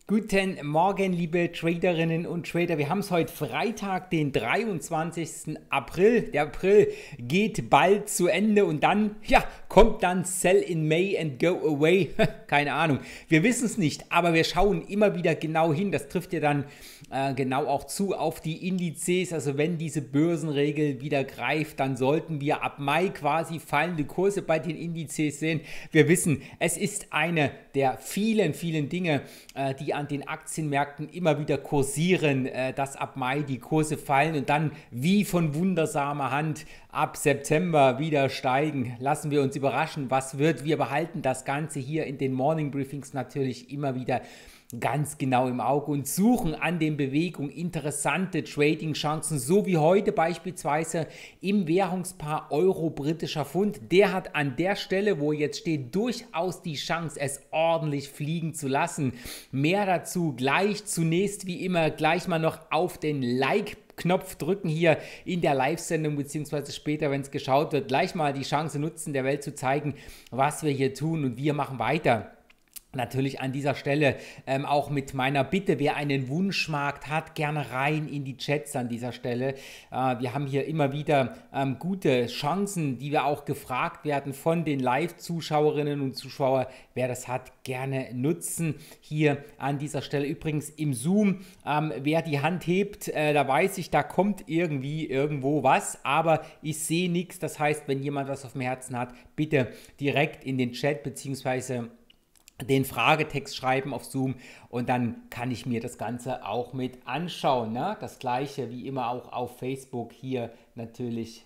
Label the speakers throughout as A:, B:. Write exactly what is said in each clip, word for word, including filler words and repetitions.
A: Guten Morgen, liebe Traderinnen und Trader. Wir haben es heute Freitag, den dreiundzwanzigsten April. Der April geht bald zu Ende und dann, ja, kommt dann Sell in May and go away. Keine Ahnung. Wir wissen es nicht, aber wir schauen immer wieder genau hin. Das trifft ja dann äh, genau auch zu auf die Indizes. Also wenn diese Börsenregel wieder greift, dann sollten wir ab Mai quasi fallende Kurse bei den Indizes sehen. Wir wissen, es ist eine der vielen, vielen Dinge, äh, die an den Aktienmärkten immer wieder kursieren, äh, dass ab Mai die Kurse fallen und dann wie von wundersamer Hand ab September wieder steigen. Lassen wir uns überraschen, was wird. Wir behalten das Ganze hier in den Morning Briefings natürlich immer wieder ganz genau im Auge und suchen an den Bewegungen interessante Trading-Chancen, so wie heute beispielsweise im Währungspaar Euro-britischer Pfund. Der hat an der Stelle, wo er jetzt steht, durchaus die Chance, es ordentlich fliegen zu lassen. Mehr dazu gleich. Zunächst wie immer gleich mal noch auf den Like Knopf drücken hier in der Live-Sendung, beziehungsweise später, wenn es geschaut wird, gleich mal die Chance nutzen, der Welt zu zeigen, was wir hier tun, und wir machen weiter. Natürlich an dieser Stelle ähm, auch mit meiner Bitte, wer einen Wunschmarkt hat, gerne rein in die Chats an dieser Stelle. Äh, wir haben hier immer wieder ähm, gute Chancen, die wir auch gefragt werden von den Live-Zuschauerinnen und Zuschauern. Wer das hat, gerne nutzen hier an dieser Stelle. Übrigens im Zoom, ähm, wer die Hand hebt, äh, da weiß ich, da kommt irgendwie irgendwo was, aber ich sehe nichts. Das heißt, wenn jemand was auf dem Herzen hat, bitte direkt in den Chat beziehungsweise den Fragetext schreiben auf Zoom und dann kann ich mir das Ganze auch mit anschauen. Ne? Das gleiche wie immer auch auf Facebook hier natürlich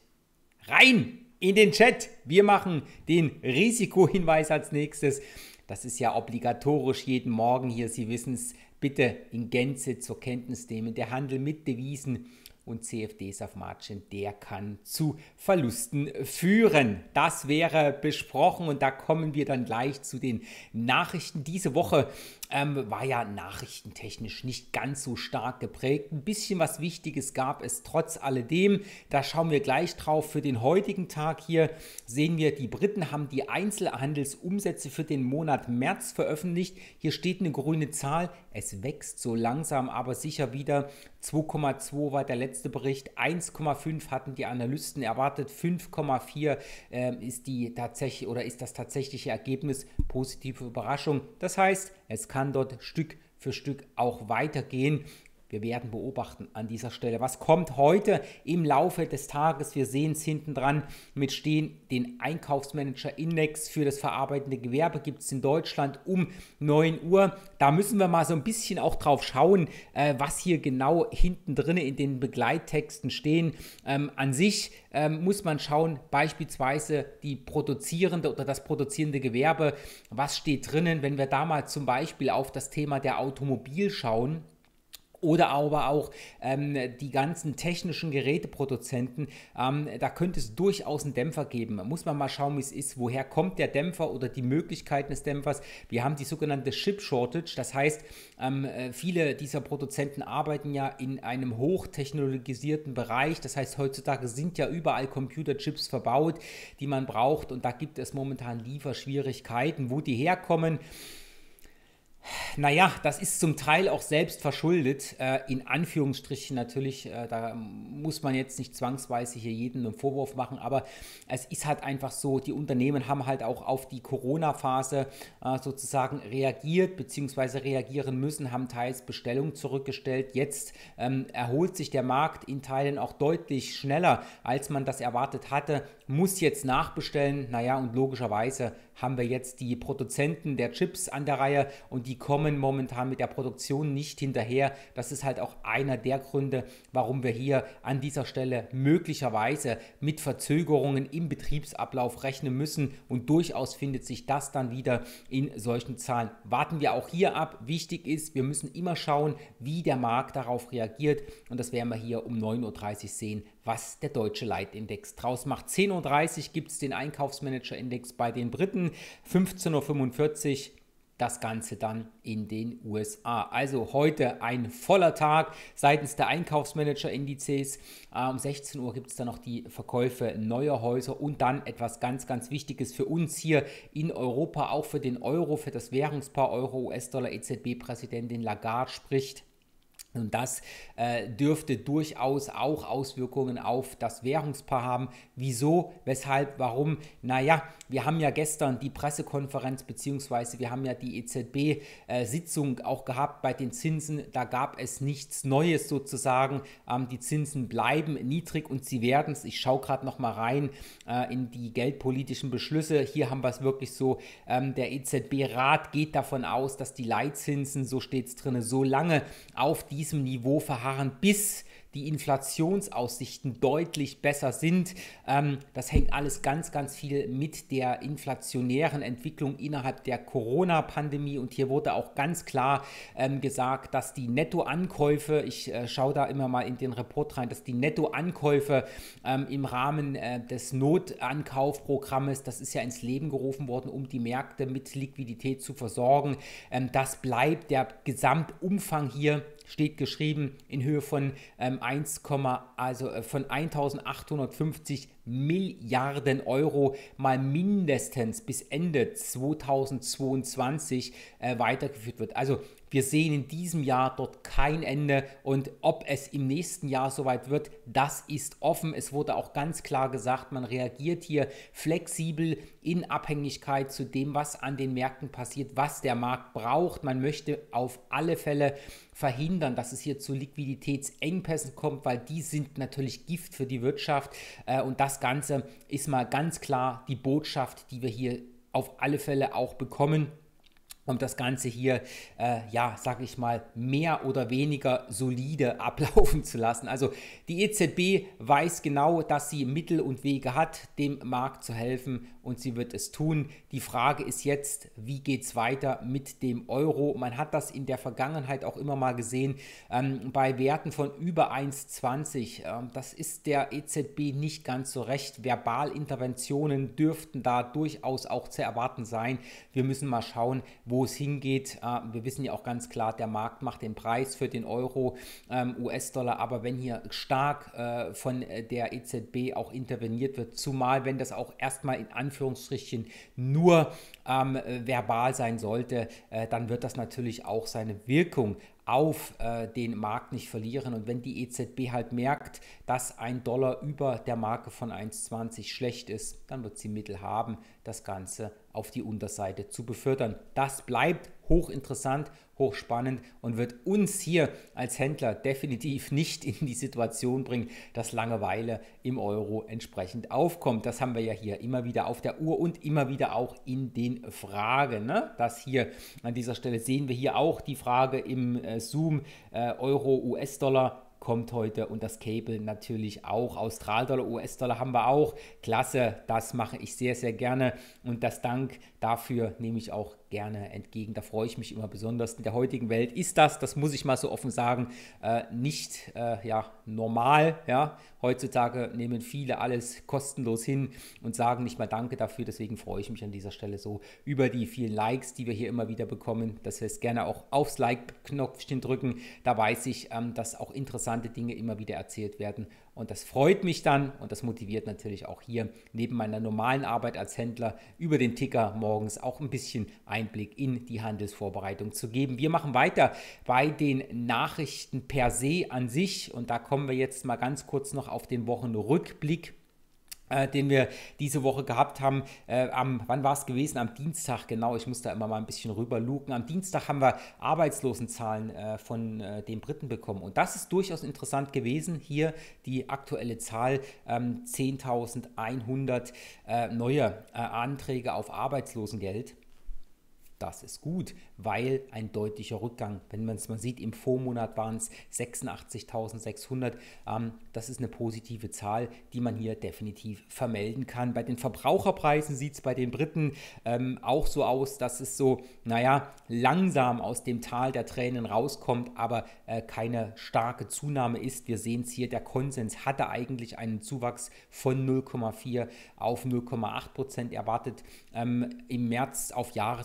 A: rein in den Chat. Wir machen den Risikohinweis als nächstes. Das ist ja obligatorisch jeden Morgen hier. Sie wissen es, bitte in Gänze zur Kenntnis nehmen. Der Handel mit Devisen und C F Ds auf Margin, der kann zu Verlusten führen. Das wäre besprochen und da kommen wir dann gleich zu den Nachrichten. Diese Woche ähm, war ja nachrichtentechnisch nicht ganz so stark geprägt. Ein bisschen was Wichtiges gab es trotz alledem. Da schauen wir gleich drauf. Für den heutigen Tag hier sehen wir, die Briten haben die Einzelhandelsumsätze für den Monat März veröffentlicht. Hier steht eine grüne Zahl. Es wächst so langsam, aber sicher wieder. zwei Komma zwei war der letzte Bericht, eins Komma fünf hatten die Analysten erwartet, fünf Komma vier äh, ist die tatsächlich oder ist das tatsächliche Ergebnis. Positive Überraschung. Das heißt, es kann dort Stück für Stück auch weitergehen. Wir werden beobachten an dieser Stelle, was kommt heute im Laufe des Tages. Wir sehen es hinten dran mit stehen, den Einkaufsmanager-Index für das verarbeitende Gewerbe gibt es in Deutschland um neun Uhr. Da müssen wir mal so ein bisschen auch drauf schauen, äh, was hier genau hinten drin in den Begleittexten stehen. Ähm, an sich ähm, muss man schauen, beispielsweise die produzierende oder das produzierende Gewerbe, was steht drinnen, wenn wir da mal zum Beispiel auf das Thema der Automobil schauen. Oder aber auch ähm, die ganzen technischen Geräteproduzenten, ähm, da könnte es durchaus einen Dämpfer geben. Da muss man mal schauen, wie es ist. Woher kommt der Dämpfer oder die Möglichkeiten des Dämpfers? Wir haben die sogenannte Chip Shortage. Das heißt, ähm, viele dieser Produzenten arbeiten ja in einem hochtechnologisierten Bereich. Das heißt, heutzutage sind ja überall Computerchips verbaut, die man braucht. Und da gibt es momentan Lieferschwierigkeiten. Wo die herkommen, naja, das ist zum Teil auch selbst verschuldet, äh, in Anführungsstrichen natürlich, äh, da muss man jetzt nicht zwangsweise hier jedem einen Vorwurf machen, aber es ist halt einfach so, die Unternehmen haben halt auch auf die Corona-Phase äh, sozusagen reagiert, beziehungsweise reagieren müssen, haben teils Bestellungen zurückgestellt. Jetzt ähm, erholt sich der Markt in Teilen auch deutlich schneller, als man das erwartet hatte, muss jetzt nachbestellen, naja, und logischerweise haben wir jetzt die Produzenten der Chips an der Reihe und die kommen momentan mit der Produktion nicht hinterher. Das ist halt auch einer der Gründe, warum wir hier an dieser Stelle möglicherweise mit Verzögerungen im Betriebsablauf rechnen müssen und durchaus findet sich das dann wieder in solchen Zahlen. Warten wir auch hier ab. Wichtig ist, wir müssen immer schauen, wie der Markt darauf reagiert und das werden wir hier um neun Uhr dreißig sehen, was der deutsche Leitindex draus macht. zehn Uhr dreißig gibt es den Einkaufsmanager-Index bei den Briten, fünfzehn Uhr fünfundvierzig das Ganze dann in den U S A. Also heute ein voller Tag seitens der Einkaufsmanager-Indizes. Äh, um sechzehn Uhr gibt es dann noch die Verkäufe neuer Häuser und dann etwas ganz, ganz Wichtiges für uns hier in Europa, auch für den Euro, für das Währungspaar Euro-U S-Dollar. E Z B-Präsidentin Lagarde spricht. Und das äh, dürfte durchaus auch Auswirkungen auf das Währungspaar haben. Wieso? Weshalb? Warum? Naja, wir haben ja gestern die Pressekonferenz beziehungsweise wir haben ja die E Z B-Sitzung äh, auch gehabt bei den Zinsen. Da gab es nichts Neues sozusagen. Ähm, die Zinsen bleiben niedrig und sie werden es. Ich schaue gerade noch mal rein äh, in die geldpolitischen Beschlüsse. Hier haben wir es wirklich so. Ähm, der E Z B-Rat geht davon aus, dass die Leitzinsen, so steht es drin, so lange auf die diesem Niveau verharren, bis die Inflationsaussichten deutlich besser sind. Ähm, das hängt alles ganz, ganz viel mit der inflationären Entwicklung innerhalb der Corona-Pandemie und hier wurde auch ganz klar ähm, gesagt, dass die Nettoankäufe, ich äh, schaue da immer mal in den Report rein, dass die Nettoankäufe ähm, im Rahmen äh, des Notankaufprogrammes, das ist ja ins Leben gerufen worden, um die Märkte mit Liquidität zu versorgen, ähm, das bleibt der Gesamtumfang hier, steht geschrieben, in Höhe von ähm, eins, also äh, von eintausendachthundertfünfzig Milliarden Euro mal mindestens bis Ende zweitausendzweiundzwanzig äh, weitergeführt wird. Also wir sehen in diesem Jahr dort kein Ende und ob es im nächsten Jahr soweit wird, das ist offen. Es wurde auch ganz klar gesagt, man reagiert hier flexibel in Abhängigkeit zu dem, was an den Märkten passiert, was der Markt braucht. Man möchte auf alle Fälle verhindern, dass es hier zu Liquiditätsengpässen kommt, weil die sind natürlich Gift für die Wirtschaft äh, und das Ganze ist mal ganz klar die Botschaft, die wir hier auf alle Fälle auch bekommen, um das Ganze hier, äh, ja, sage ich mal, mehr oder weniger solide ablaufen zu lassen. Also die E Z B weiß genau, dass sie Mittel und Wege hat, dem Markt zu helfen und sie wird es tun. Die Frage ist jetzt, wie geht es weiter mit dem Euro? Man hat das in der Vergangenheit auch immer mal gesehen, ähm, bei Werten von über eins Komma zwanzig. Ähm, das ist der E Z B nicht ganz so recht. Verbalinterventionen dürften da durchaus auch zu erwarten sein. Wir müssen mal schauen, wo es hingeht. Äh, wir wissen ja auch ganz klar, der Markt macht den Preis für den Euro, ähm, U S-Dollar, aber wenn hier stark äh, von der E Z B auch interveniert wird, zumal wenn das auch erstmal in Anführungsstrichen nur ähm, verbal sein sollte, äh, dann wird das natürlich auch seine Wirkung auf äh, den Markt nicht verlieren. Und wenn die E Z B halt merkt, dass ein Dollar über der Marke von eins Komma zwanzig schlecht ist, dann wird sie Mittel haben, das Ganze auf die Unterseite zu befördern. Das bleibt hochinteressant, hochspannend und wird uns hier als Händler definitiv nicht in die Situation bringen, dass Langeweile im Euro entsprechend aufkommt. Das haben wir ja hier immer wieder auf der Uhr und immer wieder auch in den Fragen. Ne? Das hier an dieser Stelle sehen wir hier auch die Frage im äh, Zoom äh, Euro, U S-Dollar kommt heute und das Cable natürlich auch. Australdollar, U S-Dollar haben wir auch. Klasse, das mache ich sehr, sehr gerne und das Dank dafür nehme ich auch gerne entgegen. Da freue ich mich immer besonders. In der heutigen Welt ist das, das muss ich mal so offen sagen, äh, nicht äh, ja, normal. Ja? Heutzutage nehmen viele alles kostenlos hin und sagen nicht mal Danke dafür. Deswegen freue ich mich an dieser Stelle so über die vielen Likes, die wir hier immer wieder bekommen. Das heißt, gerne auch aufs Like-Knopfchen drücken. Da weiß ich, ähm, dass auch interessante Dinge immer wieder erzählt werden. Und das freut mich dann und das motiviert natürlich auch hier neben meiner normalen Arbeit als Händler über den Ticker morgens auch ein bisschen Einblick in die Handelsvorbereitung zu geben. Wir machen weiter bei den Nachrichten per se an sich und da kommen wir jetzt mal ganz kurz noch auf den Wochenrückblick, Äh, den wir diese Woche gehabt haben. Äh, am, wann war es gewesen? Am Dienstag, genau. Ich muss da immer mal ein bisschen rüber luken. Am Dienstag haben wir Arbeitslosenzahlen äh, von äh, den Briten bekommen. Und das ist durchaus interessant gewesen. Hier die aktuelle Zahl, ähm, zehntausendeinhundert äh, neue äh, Anträge auf Arbeitslosengeld. Das ist gut, weil ein deutlicher Rückgang, wenn man es mal sieht, im Vormonat waren es sechsundachtzigtausendsechshundert. Ähm, das ist eine positive Zahl, die man hier definitiv vermelden kann. Bei den Verbraucherpreisen sieht es bei den Briten ähm, auch so aus, dass es so, naja, langsam aus dem Tal der Tränen rauskommt, aber äh, keine starke Zunahme ist. Wir sehen es hier, der Konsens hatte eigentlich einen Zuwachs von null Komma vier auf null Komma acht Prozent erwartet. Ähm, im März auf Jahresvergleich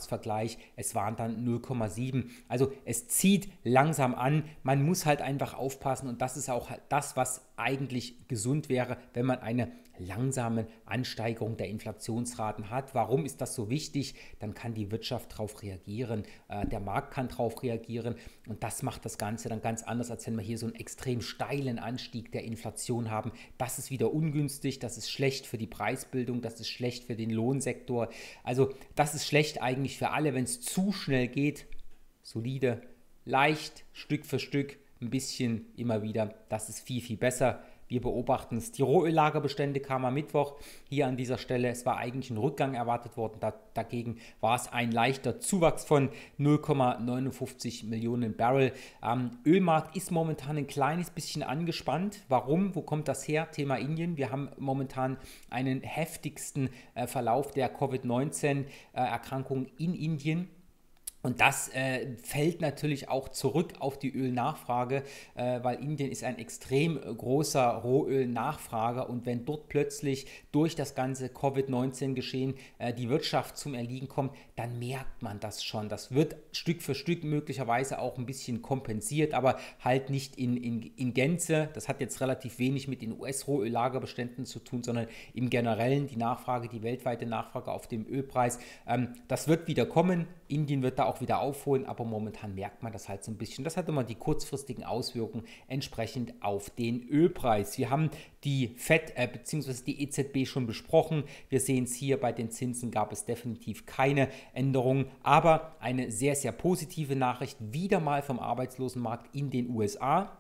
A: Bereich, es waren dann null Komma sieben. Also es zieht langsam an, man muss halt einfach aufpassen und das ist auch das, was eigentlich gesund wäre, wenn man eine langsame Ansteigerung der Inflationsraten hat. Warum ist das so wichtig? Dann kann die Wirtschaft darauf reagieren, äh, der Markt kann darauf reagieren und das macht das Ganze dann ganz anders, als wenn wir hier so einen extrem steilen Anstieg der Inflation haben. Das ist wieder ungünstig, das ist schlecht für die Preisbildung, das ist schlecht für den Lohnsektor. Also das ist schlecht eigentlich für alle, wenn es zu schnell geht. Solide, leicht, Stück für Stück, ein bisschen immer wieder, das ist viel, viel besser. Wir beobachten es. Die Rohöllagerbestände kamen am Mittwoch hier an dieser Stelle. Es war eigentlich ein Rückgang erwartet worden. Da, dagegen war es ein leichter Zuwachs von null Komma neunundfünfzig Millionen Barrel. Ähm, Ölmarkt ist momentan ein kleines bisschen angespannt. Warum? Wo kommt das her? Thema Indien. Wir haben momentan einen heftigsten äh, Verlauf der Covid neunzehn Erkrankung in Indien. Und das äh, fällt natürlich auch zurück auf die Ölnachfrage, äh, weil Indien ist ein extrem großer Rohölnachfrager und wenn dort plötzlich durch das ganze Covid neunzehn Geschehen äh, die Wirtschaft zum Erliegen kommt, dann merkt man das schon. Das wird Stück für Stück möglicherweise auch ein bisschen kompensiert, aber halt nicht in, in, in Gänze. Das hat jetzt relativ wenig mit den U S-Rohöllagerbeständen zu tun, sondern im Generellen die Nachfrage, die weltweite Nachfrage auf dem Ölpreis. Ähm, das wird wieder kommen. Indien wird da auch wieder aufholen, aber momentan merkt man das halt so ein bisschen. Das hat immer die kurzfristigen Auswirkungen entsprechend auf den Ölpreis. Wir haben die Fed äh, bzw. die E Z B schon besprochen. Wir sehen es hier, bei den Zinsen gab es definitiv keine Änderungen, aber eine sehr, sehr positive Nachricht wieder mal vom Arbeitslosenmarkt in den U S A.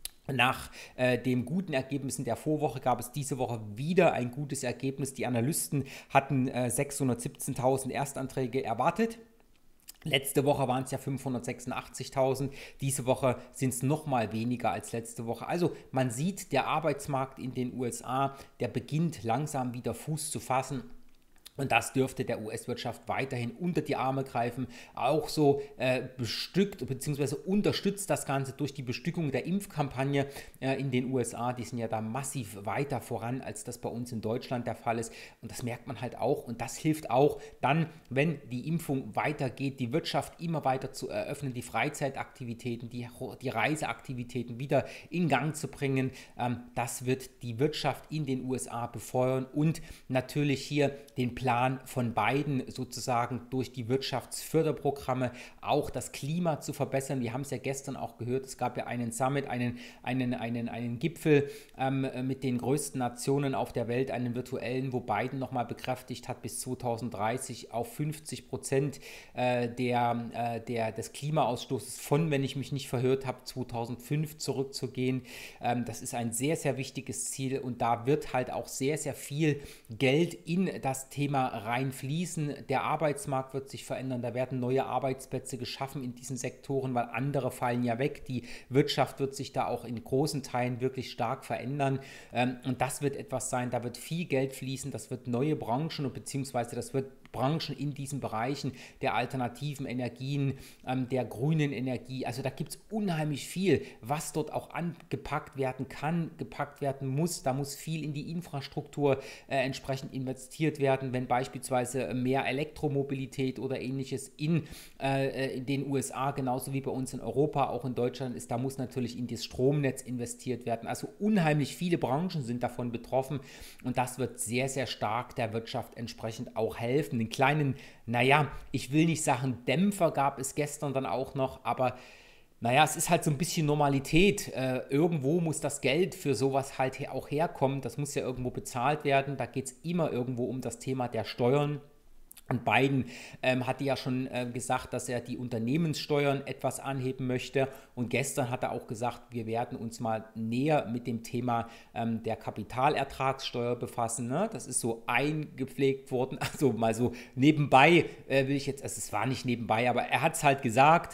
A: Nach äh, den guten Ergebnissen der Vorwoche gab es diese Woche wieder ein gutes Ergebnis. Die Analysten hatten äh, sechshundertsiebzehntausend Erstanträge erwartet. Letzte Woche waren es ja fünfhundertsechsundachtzigtausend, diese Woche sind es noch mal weniger als letzte Woche. Also man sieht, der Arbeitsmarkt in den U S A, der beginnt langsam wieder Fuß zu fassen. Und das dürfte der U S-Wirtschaft weiterhin unter die Arme greifen. Auch so äh, bestückt bzw. unterstützt das Ganze durch die Bestückung der Impfkampagne äh, in den U S A. Die sind ja da massiv weiter voran, als das bei uns in Deutschland der Fall ist. Und das merkt man halt auch. Und das hilft auch dann, wenn die Impfung weitergeht, die Wirtschaft immer weiter zu eröffnen, die Freizeitaktivitäten, die, die Reiseaktivitäten wieder in Gang zu bringen. Ähm, das wird die Wirtschaft in den U S A befeuern und natürlich hier den Plan Plan von Biden sozusagen durch die Wirtschaftsförderprogramme auch das Klima zu verbessern. Wir haben es ja gestern auch gehört, es gab ja einen Summit, einen, einen, einen, einen Gipfel ähm, mit den größten Nationen auf der Welt, einen virtuellen, wo Biden nochmal bekräftigt hat, bis zweitausenddreißig auf fünfzig Prozent äh, der, äh, der, des Klimaausstoßes von, wenn ich mich nicht verhört habe, zweitausendfünf zurückzugehen. Ähm, das ist ein sehr, sehr wichtiges Ziel und da wird halt auch sehr, sehr viel Geld in das Thema reinfließen. Der Arbeitsmarkt wird sich verändern, da werden neue Arbeitsplätze geschaffen in diesen Sektoren, weil andere fallen ja weg. Die Wirtschaft wird sich da auch in großen Teilen wirklich stark verändern ähm, und das wird etwas sein, da wird viel Geld fließen, das wird neue Branchen und beziehungsweise das wird Branchen in diesen Bereichen der alternativen Energien, ähm, der grünen Energie. Also da gibt es unheimlich viel, was dort auch angepackt werden kann, gepackt werden muss. Da muss viel in die Infrastruktur äh, entsprechend investiert werden, wenn beispielsweise mehr Elektromobilität oder ähnliches in, äh, in den U S A, genauso wie bei uns in Europa, auch in Deutschland ist, da muss natürlich in das Stromnetz investiert werden. Also unheimlich viele Branchen sind davon betroffen und das wird sehr, sehr stark der Wirtschaft entsprechend auch helfen. Den kleinen, naja, ich will nicht sagen Dämpfer gab es gestern dann auch noch, aber naja, es ist halt so ein bisschen Normalität. Äh, irgendwo muss das Geld für sowas halt her auch herkommen. Das muss ja irgendwo bezahlt werden. Da geht es immer irgendwo um das Thema der Steuern. Und Biden ähm, hatte ja schon äh, gesagt, dass er die Unternehmenssteuern etwas anheben möchte. Und gestern hat er auch gesagt, wir werden uns mal näher mit dem Thema ähm, der Kapitalertragssteuer befassen. Ne? Das ist so eingepflegt worden, also mal so nebenbei äh, will ich jetzt, also es war nicht nebenbei, aber er hat es halt gesagt.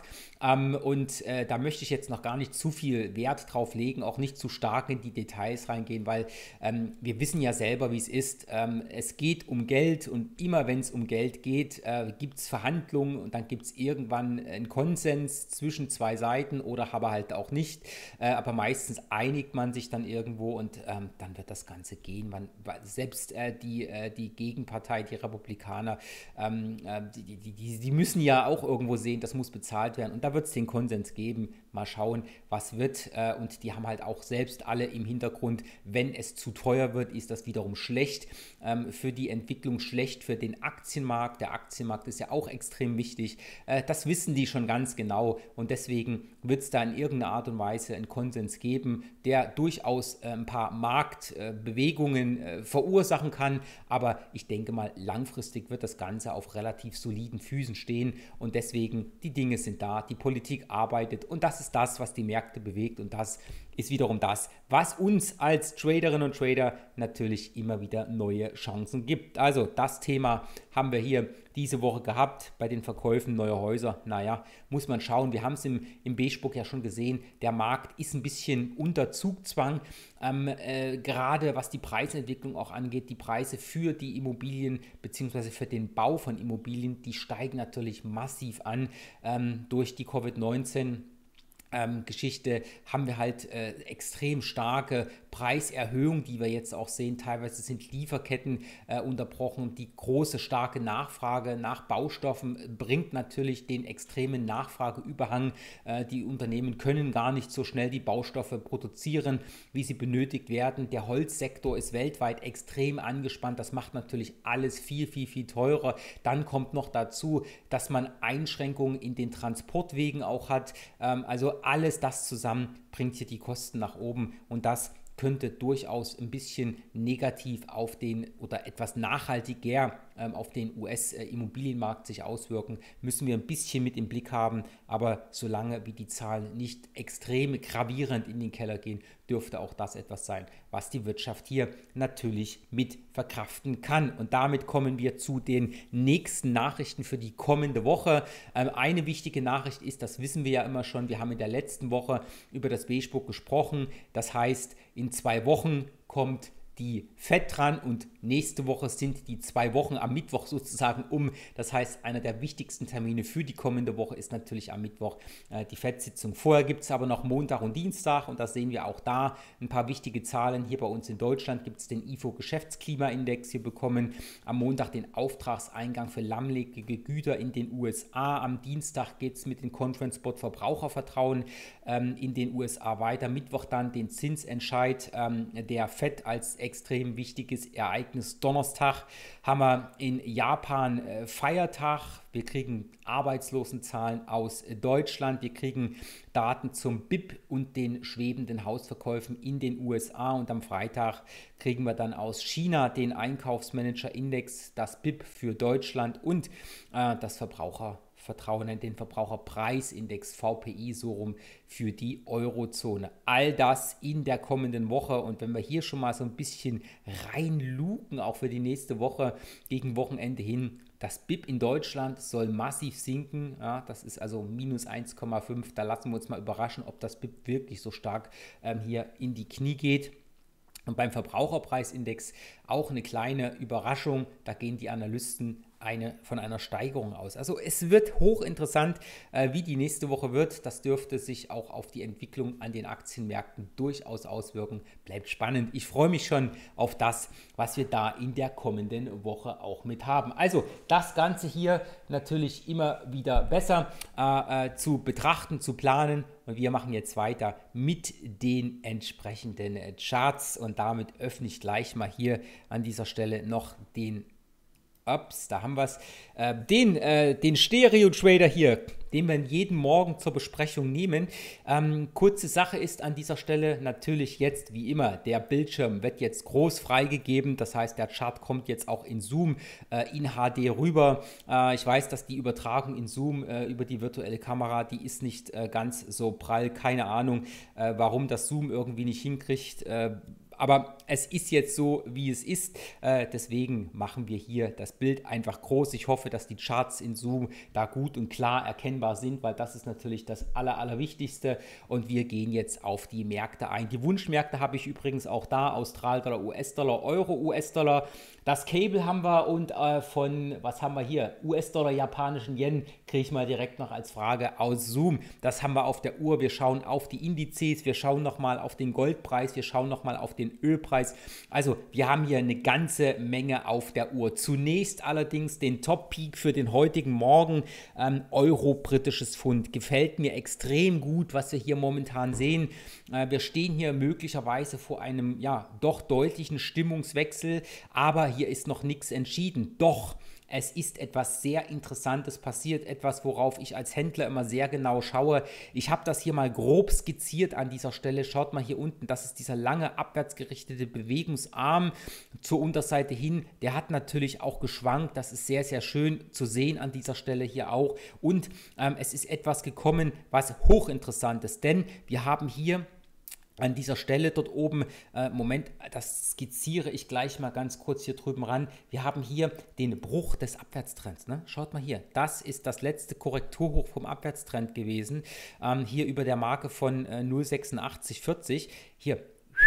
A: Ähm, und äh, da möchte ich jetzt noch gar nicht zu viel Wert drauf legen, auch nicht zu stark in die Details reingehen, weil ähm, wir wissen ja selber, wie es ist. Ähm, es geht um Geld und immer wenn es um Geld geht, äh, gibt es Verhandlungen und dann gibt es irgendwann einen Konsens zwischen zwei Seiten oder aber halt auch nicht. Äh, aber meistens einigt man sich dann irgendwo und ähm, dann wird das Ganze gehen. Man, selbst äh, die, äh, die Gegenpartei, die Republikaner, ähm, äh, die, die, die, die müssen ja auch irgendwo sehen, das muss bezahlt werden. Und da wird es den Konsens geben. Mal schauen, was wird. Äh, und die haben halt auch selbst alle im Hintergrund, wenn es zu teuer wird, ist das wiederum schlecht ähm, für die Entwicklung, schlecht für den Aktienmarkt. Der Aktienmarkt ist ja auch extrem wichtig. Äh, das wissen die schon ganz genau. Und deswegen wird es da in irgendeiner Art und Weise einen Konsens geben, der durchaus äh, ein paar Marktbewegungen äh, verursachen kann. Aber ich denke mal, langfristig wird das Ganze auf relativ soliden Füßen stehen. Und deswegen, die Dinge sind da, die Politik arbeitet und das ist das, was die Märkte bewegt und das ist wiederum das, was uns als Traderinnen und Trader natürlich immer wieder neue Chancen gibt. Also das Thema haben wir hier diese Woche gehabt bei den Verkäufen neuer Häuser. Naja, muss man schauen. Wir haben es im, im B-Spuck ja schon gesehen. Der Markt ist ein bisschen unter Zugzwang, ähm, äh, gerade was die Preisentwicklung auch angeht. Die Preise für die Immobilien bzw. für den Bau von Immobilien, die steigen natürlich massiv an ähm, durch die Covid neunzehn Ähm, Geschichte haben wir halt äh, extrem starke Preiserhöhungen, die wir jetzt auch sehen. Teilweise sind Lieferketten äh, unterbrochen. Die große, starke Nachfrage nach Baustoffen bringt natürlich den extremen Nachfrageüberhang. Äh, die Unternehmen können gar nicht so schnell die Baustoffe produzieren, wie sie benötigt werden. Der Holzsektor ist weltweit extrem angespannt. Das macht natürlich alles viel, viel, viel teurer. Dann kommt noch dazu, dass man Einschränkungen in den Transportwegen auch hat. Ähm, also alles das zusammen bringt hier die Kosten nach oben und das könnte durchaus ein bisschen negativ auf den oder etwas nachhaltiger ähm, auf den U S-Immobilienmarkt sich auswirken, müssen wir ein bisschen mit im Blick haben, aber solange wie die Zahlen nicht extrem gravierend in den Keller gehen, dürfte auch das etwas sein, was die Wirtschaft hier natürlich mit verkraften kann. Und damit kommen wir zu den nächsten Nachrichten für die kommende Woche. Ähm, eine wichtige Nachricht ist, das wissen wir ja immer schon, wir haben in der letzten Woche über das B-Spuck gesprochen, das heißt, in zwei Wochen kommt die Fed dran und nächste Woche sind die zwei Wochen am Mittwoch sozusagen um. Das heißt, einer der wichtigsten Termine für die kommende Woche ist natürlich am Mittwoch äh, die Fed-Sitzung. Vorher gibt es aber noch Montag und Dienstag und da sehen wir auch da ein paar wichtige Zahlen. Hier bei uns in Deutschland gibt es den I F O-Geschäftsklimaindex. Wir bekommen am Montag den Auftragseingang für lammlegige Güter in den U S A. Am Dienstag geht es mit dem Conference Board Verbrauchervertrauen ähm, in den U S A weiter. Mittwoch dann den Zinsentscheid ähm, der Fed als extrem wichtiges Ereignis. Donnerstag haben wir in Japan äh, Feiertag. Wir kriegen Arbeitslosenzahlen aus Deutschland. Wir kriegen Daten zum B I P und den schwebenden Hausverkäufen in den U S A. Und am Freitag kriegen wir dann aus China den Einkaufsmanager-Index, das B I P für Deutschland und äh, das Verbraucher Vertrauen in den Verbraucherpreisindex V P I so rum für die Eurozone. All das in der kommenden Woche und wenn wir hier schon mal so ein bisschen reinluken, auch für die nächste Woche gegen Wochenende hin, das B I P in Deutschland soll massiv sinken, ja, das ist also minus eins Komma fünf, da lassen wir uns mal überraschen, ob das B I P wirklich so stark ähm, hier in die Knie geht. Und beim Verbraucherpreisindex auch eine kleine Überraschung, da gehen die Analysten eine, von einer Steigerung aus. Also es wird hochinteressant, äh, wie die nächste Woche wird. Das dürfte sich auch auf die Entwicklung an den Aktienmärkten durchaus auswirken. Bleibt spannend. Ich freue mich schon auf das, was wir da in der kommenden Woche auch mit haben. Also das Ganze hier natürlich immer wieder besser äh, äh, zu betrachten, zu planen. Und wir machen jetzt weiter mit den entsprechenden Charts. Und damit öffne ich gleich mal hier an dieser Stelle noch den Ups, da haben wir es. Äh, den äh, den Stereo-Trader hier, den wir jeden Morgen zur Besprechung nehmen. Ähm, kurze Sache ist an dieser Stelle natürlich jetzt wie immer, der Bildschirm wird jetzt groß freigegeben. Das heißt, der Chart kommt jetzt auch in Zoom, äh, in H D rüber. Äh, ich weiß, dass die Übertragung in Zoom äh, über die virtuelle Kamera, die ist nicht äh, ganz so prall. Keine Ahnung, äh, warum das Zoom irgendwie nicht hinkriegt. Äh, aber es ist jetzt so, wie es ist. Äh, deswegen machen wir hier das Bild einfach groß. Ich hoffe, dass die Charts in Zoom da gut und klar erkennbar sind, weil das ist natürlich das Aller, Allerwichtigste. Und wir gehen jetzt auf die Märkte ein. Die Wunschmärkte habe ich übrigens auch da. Australdollar, U S-Dollar, Euro, U S-Dollar. Das Cable haben wir und äh, von, was haben wir hier? U S-Dollar, japanischen Yen kriege ich mal direkt noch als Frage aus Zoom. Das haben wir auf der Uhr. Wir schauen auf die Indizes, wir schauen nochmal auf den Goldpreis, wir schauen nochmal auf den Ölpreis. Also wir haben hier eine ganze Menge auf der Uhr. Zunächst allerdings den Top-Peak für den heutigen Morgen. Ähm, Euro, britisches Pfund. Gefällt mir extrem gut, was wir hier momentan sehen. Äh, wir stehen hier möglicherweise vor einem, ja, doch deutlichen Stimmungswechsel, aber hier ist noch nichts entschieden. Doch es ist etwas sehr Interessantes passiert, etwas, worauf ich als Händler immer sehr genau schaue. Ich habe das hier mal grob skizziert an dieser Stelle. Schaut mal hier unten, das ist dieser lange abwärtsgerichtete Bewegungsarm zur Unterseite hin. Der hat natürlich auch geschwankt. Das ist sehr, sehr schön zu sehen an dieser Stelle hier auch. Und ähm, es ist etwas gekommen, was hochinteressant ist, denn wir haben hier an dieser Stelle dort oben, äh, Moment, das skizziere ich gleich mal ganz kurz hier drüben ran. Wir haben hier den Bruch des Abwärtstrends. Ne? Schaut mal hier, das ist das letzte Korrekturhoch vom Abwärtstrend gewesen. Ähm, hier über der Marke von äh, null Komma sechsundachtzig vierzig. Hier,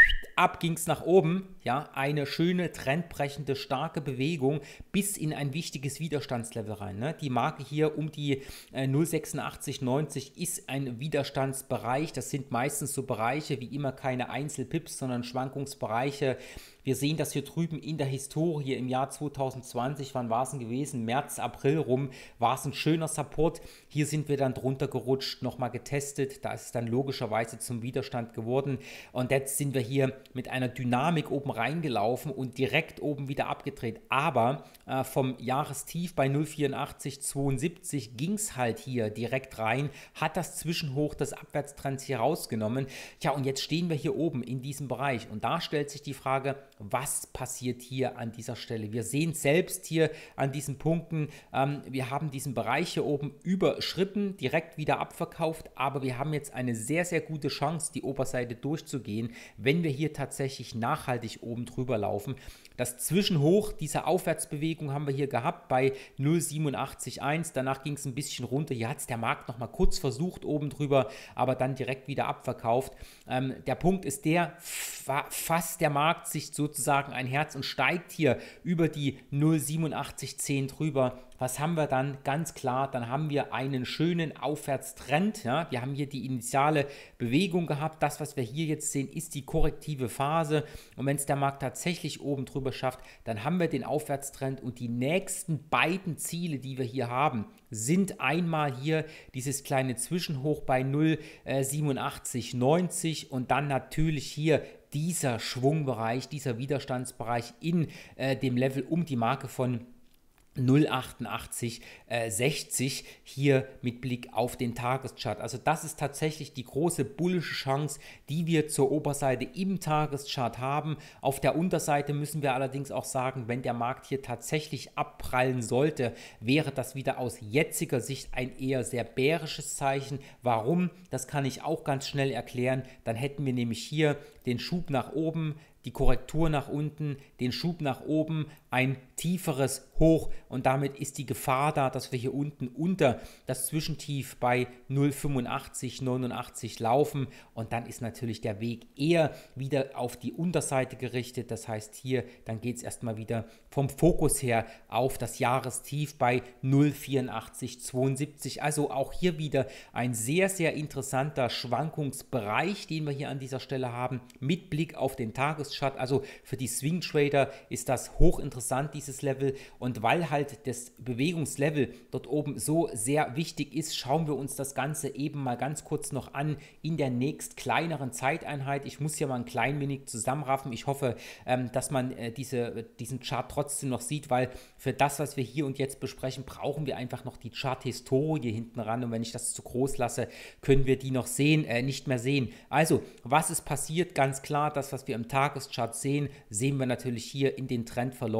A: ab ging es nach oben, ja, eine schöne, trendbrechende, starke Bewegung bis in ein wichtiges Widerstandslevel rein. Ne? Die Marke hier um die äh, null Komma sechsundachtzig neunzig ist ein Widerstandsbereich. Das sind meistens so Bereiche, wie immer keine Einzelpips, sondern Schwankungsbereiche. Wir sehen das hier drüben in der Historie im Jahr zweitausendzwanzig, wann war es denn gewesen? März, April rum, war es ein schöner Support. Hier sind wir dann drunter gerutscht, nochmal getestet. Da ist es dann logischerweise zum Widerstand geworden. Und jetzt sind wir hier mit einer Dynamik oben reingelaufen und direkt oben wieder abgedreht. Aber äh, vom Jahrestief bei null Komma vierundachtzig zweiundsiebzig ging es halt hier direkt rein, hat das Zwischenhoch des Abwärtstrends hier rausgenommen. Tja, und jetzt stehen wir hier oben in diesem Bereich. Und da stellt sich die Frage, was passiert hier an dieser Stelle? Wir sehen selbst hier an diesen Punkten, ähm, wir haben diesen Bereich hier oben überschritten, direkt wieder abverkauft, aber wir haben jetzt eine sehr, sehr gute Chance, die Oberseite durchzugehen, wenn wir hier tatsächlich nachhaltig oben drüber laufen. Das Zwischenhoch dieser Aufwärtsbewegung haben wir hier gehabt bei null Komma siebenundachtzig eins. Danach ging es ein bisschen runter. Hier hat es der Markt noch mal kurz versucht oben drüber, aber dann direkt wieder abverkauft. Ähm, der Punkt ist der, fa fasst der Markt sich sozusagen ein Herz und steigt hier über die null Komma siebenundachtzig zehn drüber. Was haben wir dann? Ganz klar, dann haben wir einen schönen Aufwärtstrend. Ja? Wir haben hier die initiale Bewegung gehabt. Das, was wir hier jetzt sehen, ist die korrektive Phase. Und wenn es der Markt tatsächlich oben drüber schafft, dann haben wir den Aufwärtstrend. Und die nächsten beiden Ziele, die wir hier haben, sind einmal hier dieses kleine Zwischenhoch bei null Komma siebenundachtzig neunzig und dann natürlich hier dieser Schwungbereich, dieser Widerstandsbereich in äh, dem Level um die Marke von null Komma achtundachtzig sechzig hier mit Blick auf den Tageschart. Also das ist tatsächlich die große bullische Chance, die wir zur Oberseite im Tageschart haben. Auf der Unterseite müssen wir allerdings auch sagen, wenn der Markt hier tatsächlich abprallen sollte, wäre das wieder aus jetziger Sicht ein eher sehr bärisches Zeichen. Warum? Das kann ich auch ganz schnell erklären. Dann hätten wir nämlich hier den Schub nach oben, die Korrektur nach unten, den Schub nach oben, ein tieferes Hoch und damit ist die Gefahr da, dass wir hier unten unter das Zwischentief bei null Komma fünfundachtzig neunundachtzig laufen und dann ist natürlich der Weg eher wieder auf die Unterseite gerichtet. Das heißt hier, dann geht es erstmal wieder vom Fokus her auf das Jahrestief bei null Komma vierundachtzig zweiundsiebzig. Also auch hier wieder ein sehr, sehr interessanter Schwankungsbereich, den wir hier an dieser Stelle haben, mit Blick auf den Tageschart. Also für die Swing Trader ist das hochinteressant, dieses Level. Und weil halt das Bewegungslevel dort oben so sehr wichtig ist, schauen wir uns das Ganze eben mal ganz kurz noch an in der nächst kleineren Zeiteinheit. Ich muss hier mal ein klein wenig zusammenraffen. Ich hoffe, ähm, dass man äh, diese, diesen Chart trotzdem noch sieht, weil für das, was wir hier und jetzt besprechen, brauchen wir einfach noch die Chart-Historie hinten ran. Und wenn ich das zu groß lasse, können wir die noch sehen, äh, nicht mehr sehen. Also, was ist passiert? Ganz klar, das, was wir im Tageschart sehen, sehen wir natürlich hier in den Trendverläufen.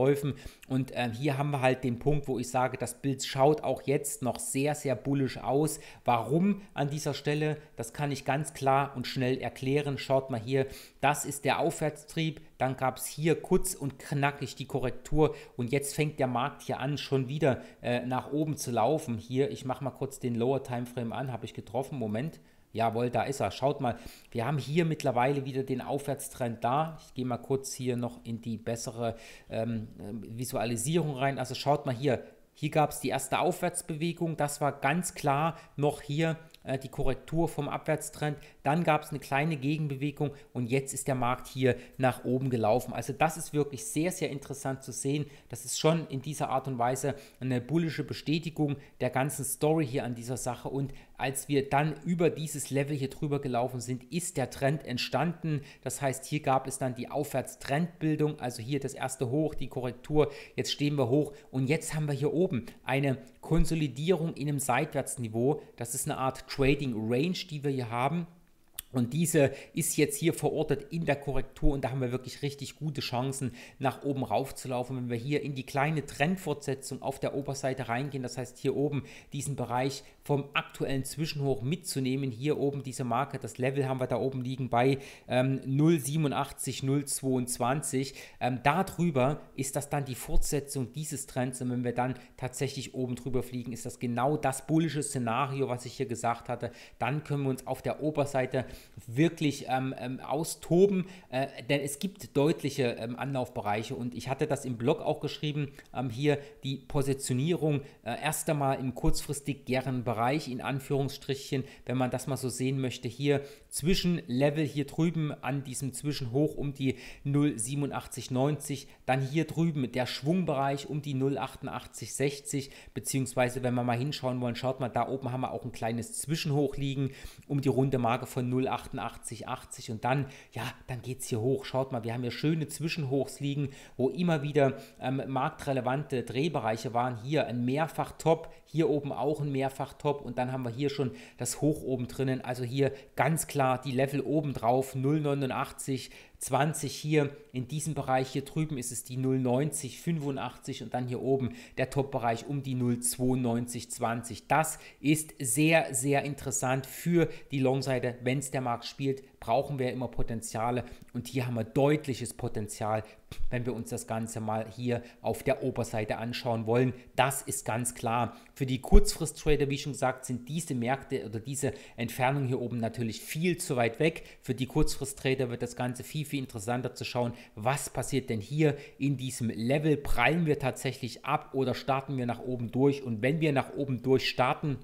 A: Verläufen. Und äh, hier haben wir halt den Punkt, wo ich sage, das Bild schaut auch jetzt noch sehr, sehr bullisch aus. Warum an dieser Stelle? Das kann ich ganz klar und schnell erklären. Schaut mal hier, das ist der Aufwärtstrieb. Dann gab es hier kurz und knackig die Korrektur und jetzt fängt der Markt hier an, schon wieder äh, nach oben zu laufen. Hier, ich mache mal kurz den Lower Timeframe an, habe ich getroffen, Moment. Jawohl, da ist er. Schaut mal, wir haben hier mittlerweile wieder den Aufwärtstrend da. Ich gehe mal kurz hier noch in die bessere ähm, Visualisierung rein. Also schaut mal hier, hier gab es die erste Aufwärtsbewegung. Das war ganz klar noch hier äh, die Korrektur vom Abwärtstrend. Dann gab es eine kleine Gegenbewegung und jetzt ist der Markt hier nach oben gelaufen. Also das ist wirklich sehr, sehr interessant zu sehen. Das ist schon in dieser Art und Weise eine bullische Bestätigung der ganzen Story hier an dieser Sache. Und als wir dann über dieses Level hier drüber gelaufen sind, ist der Trend entstanden. Das heißt, hier gab es dann die Aufwärtstrendbildung, also hier das erste Hoch, die Korrektur. Jetzt stehen wir hoch und jetzt haben wir hier oben eine Konsolidierung in einem Seitwärtsniveau. Das ist eine Art Trading Range, die wir hier haben. Und diese ist jetzt hier verortet in der Korrektur und da haben wir wirklich richtig gute Chancen, nach oben rauf zu laufen. Wenn wir hier in die kleine Trendfortsetzung auf der Oberseite reingehen, das heißt hier oben diesen Bereich vom aktuellen Zwischenhoch mitzunehmen, hier oben diese Marke, das Level haben wir da oben liegen bei ähm, null Komma siebenundachtzig null Komma zweiundzwanzig. Ähm, darüber ist das dann die Fortsetzung dieses Trends und wenn wir dann tatsächlich oben drüber fliegen, ist das genau das bullische Szenario, was ich hier gesagt hatte. Dann können wir uns auf der Oberseite wirklich ähm, ähm, austoben, äh, denn es gibt deutliche ähm, Anlaufbereiche und ich hatte das im Blog auch geschrieben, ähm, hier die Positionierung äh, erst einmal im kurzfristig gern Bereich, in Anführungsstrichen, wenn man das mal so sehen möchte, hier Zwischenlevel hier drüben an diesem Zwischenhoch um die null Komma siebenundachtzig neunzig, dann hier drüben der Schwungbereich um die null Komma achtundachtzig sechzig, beziehungsweise wenn wir mal hinschauen wollen, schaut mal, da oben haben wir auch ein kleines Zwischenhoch liegen, um die runde Marke von null Komma achtundachtzig achtzig und dann, ja, dann geht es hier hoch. Schaut mal, wir haben hier schöne Zwischenhochs liegen, wo immer wieder ähm, marktrelevante Drehbereiche waren. Hier ein Mehrfach-Top, hier oben auch ein Mehrfach-Top und dann haben wir hier schon das Hoch oben drinnen. Also hier ganz klar die Level oben drauf, null Komma neunundachtzig zwanzig hier, in diesem Bereich hier drüben ist es die null Komma neunzig fünfundachtzig und dann hier oben der Top-Bereich um die null Komma zweiundneunzig zwanzig. Das ist sehr, sehr interessant für die Long-Seite. Wenn es der Markt spielt, brauchen wir immer Potenziale und hier haben wir deutliches Potenzial, wenn wir uns das Ganze mal hier auf der Oberseite anschauen wollen. Das ist ganz klar. Für die Kurzfrist-Trader, wie schon gesagt, sind diese Märkte oder diese Entfernung hier oben natürlich viel zu weit weg. Für die Kurzfrist-Trader wird das Ganze viel, viel interessanter zu schauen, was passiert denn hier in diesem Level. Prallen wir tatsächlich ab oder starten wir nach oben durch? Und wenn wir nach oben durch starten,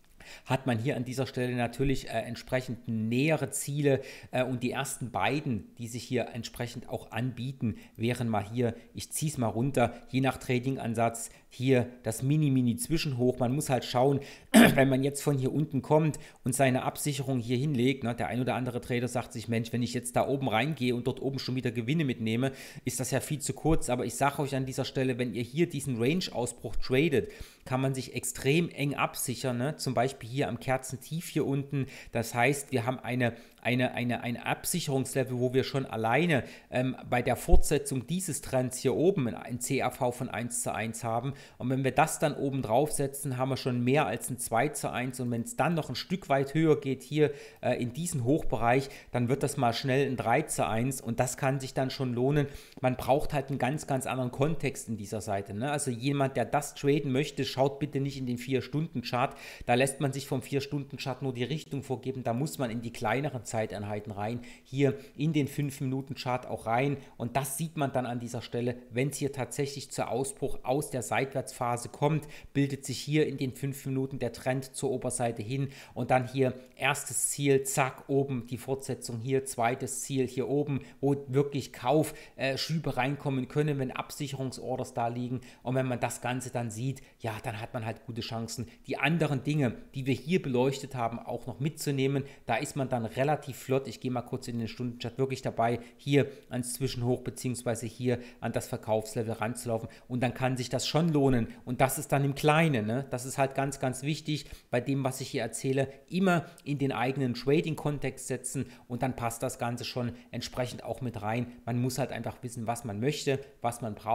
A: hat man hier an dieser Stelle natürlich äh, entsprechend nähere Ziele äh, und die ersten beiden, die sich hier entsprechend auch anbieten, wären mal hier, ich ziehe es mal runter, je nach Trading-Ansatz, hier das Mini-Mini-Zwischenhoch. Man muss halt schauen, wenn man jetzt von hier unten kommt und seine Absicherung hier hinlegt, ne, der ein oder andere Trader sagt sich, Mensch, wenn ich jetzt da oben reingehe und dort oben schon wieder Gewinne mitnehme, ist das ja viel zu kurz, aber ich sage euch an dieser Stelle, wenn ihr hier diesen Range-Ausbruch tradet, kann man sich extrem eng absichern, ne? Zum Beispiel hier am Kerzentief hier unten. Das heißt, wir haben eine, eine, eine, ein Absicherungslevel, wo wir schon alleine ähm, bei der Fortsetzung dieses Trends hier oben ein C A V von eins zu eins haben. Und wenn wir das dann oben drauf setzen, haben wir schon mehr als ein zwei zu eins. Und wenn es dann noch ein Stück weit höher geht, hier äh, in diesen Hochbereich, dann wird das mal schnell ein drei zu eins. Und das kann sich dann schon lohnen. Man braucht halt einen ganz, ganz anderen Kontext in dieser Seite, ne? Also jemand, der das traden möchte, schaut bitte nicht in den vier Stunden Chart. Da lässt man sich vom vier Stunden Chart nur die Richtung vorgeben. Da muss man in die kleineren Zeiteinheiten rein. Hier in den fünf Minuten Chart auch rein. Und das sieht man dann an dieser Stelle, wenn es hier tatsächlich zu Ausbruch aus der Seitwärtsphase kommt, bildet sich hier in den fünf Minuten der Trend zur Oberseite hin. Und dann hier erstes Ziel, zack, oben die Fortsetzung hier, zweites Ziel hier oben, wo wirklich Kaufschübe äh, reinkommen können, wenn Absicherungsorders da liegen. Und wenn man das Ganze dann sieht, ja, dann hat man halt gute Chancen, die anderen Dinge, die wir hier beleuchtet haben, auch noch mitzunehmen. Da ist man dann relativ flott. Ich gehe mal kurz in den Stundenchart wirklich dabei, hier ans Zwischenhoch beziehungsweise hier an das Verkaufslevel ranzulaufen. Und dann kann sich das schon lohnen. Und das ist dann im Kleinen, ne? Das ist halt ganz, ganz wichtig bei dem, was ich hier erzähle. Immer in den eigenen Trading-Kontext setzen und dann passt das Ganze schon entsprechend auch mit rein. Man muss halt einfach wissen, was man möchte, was man braucht,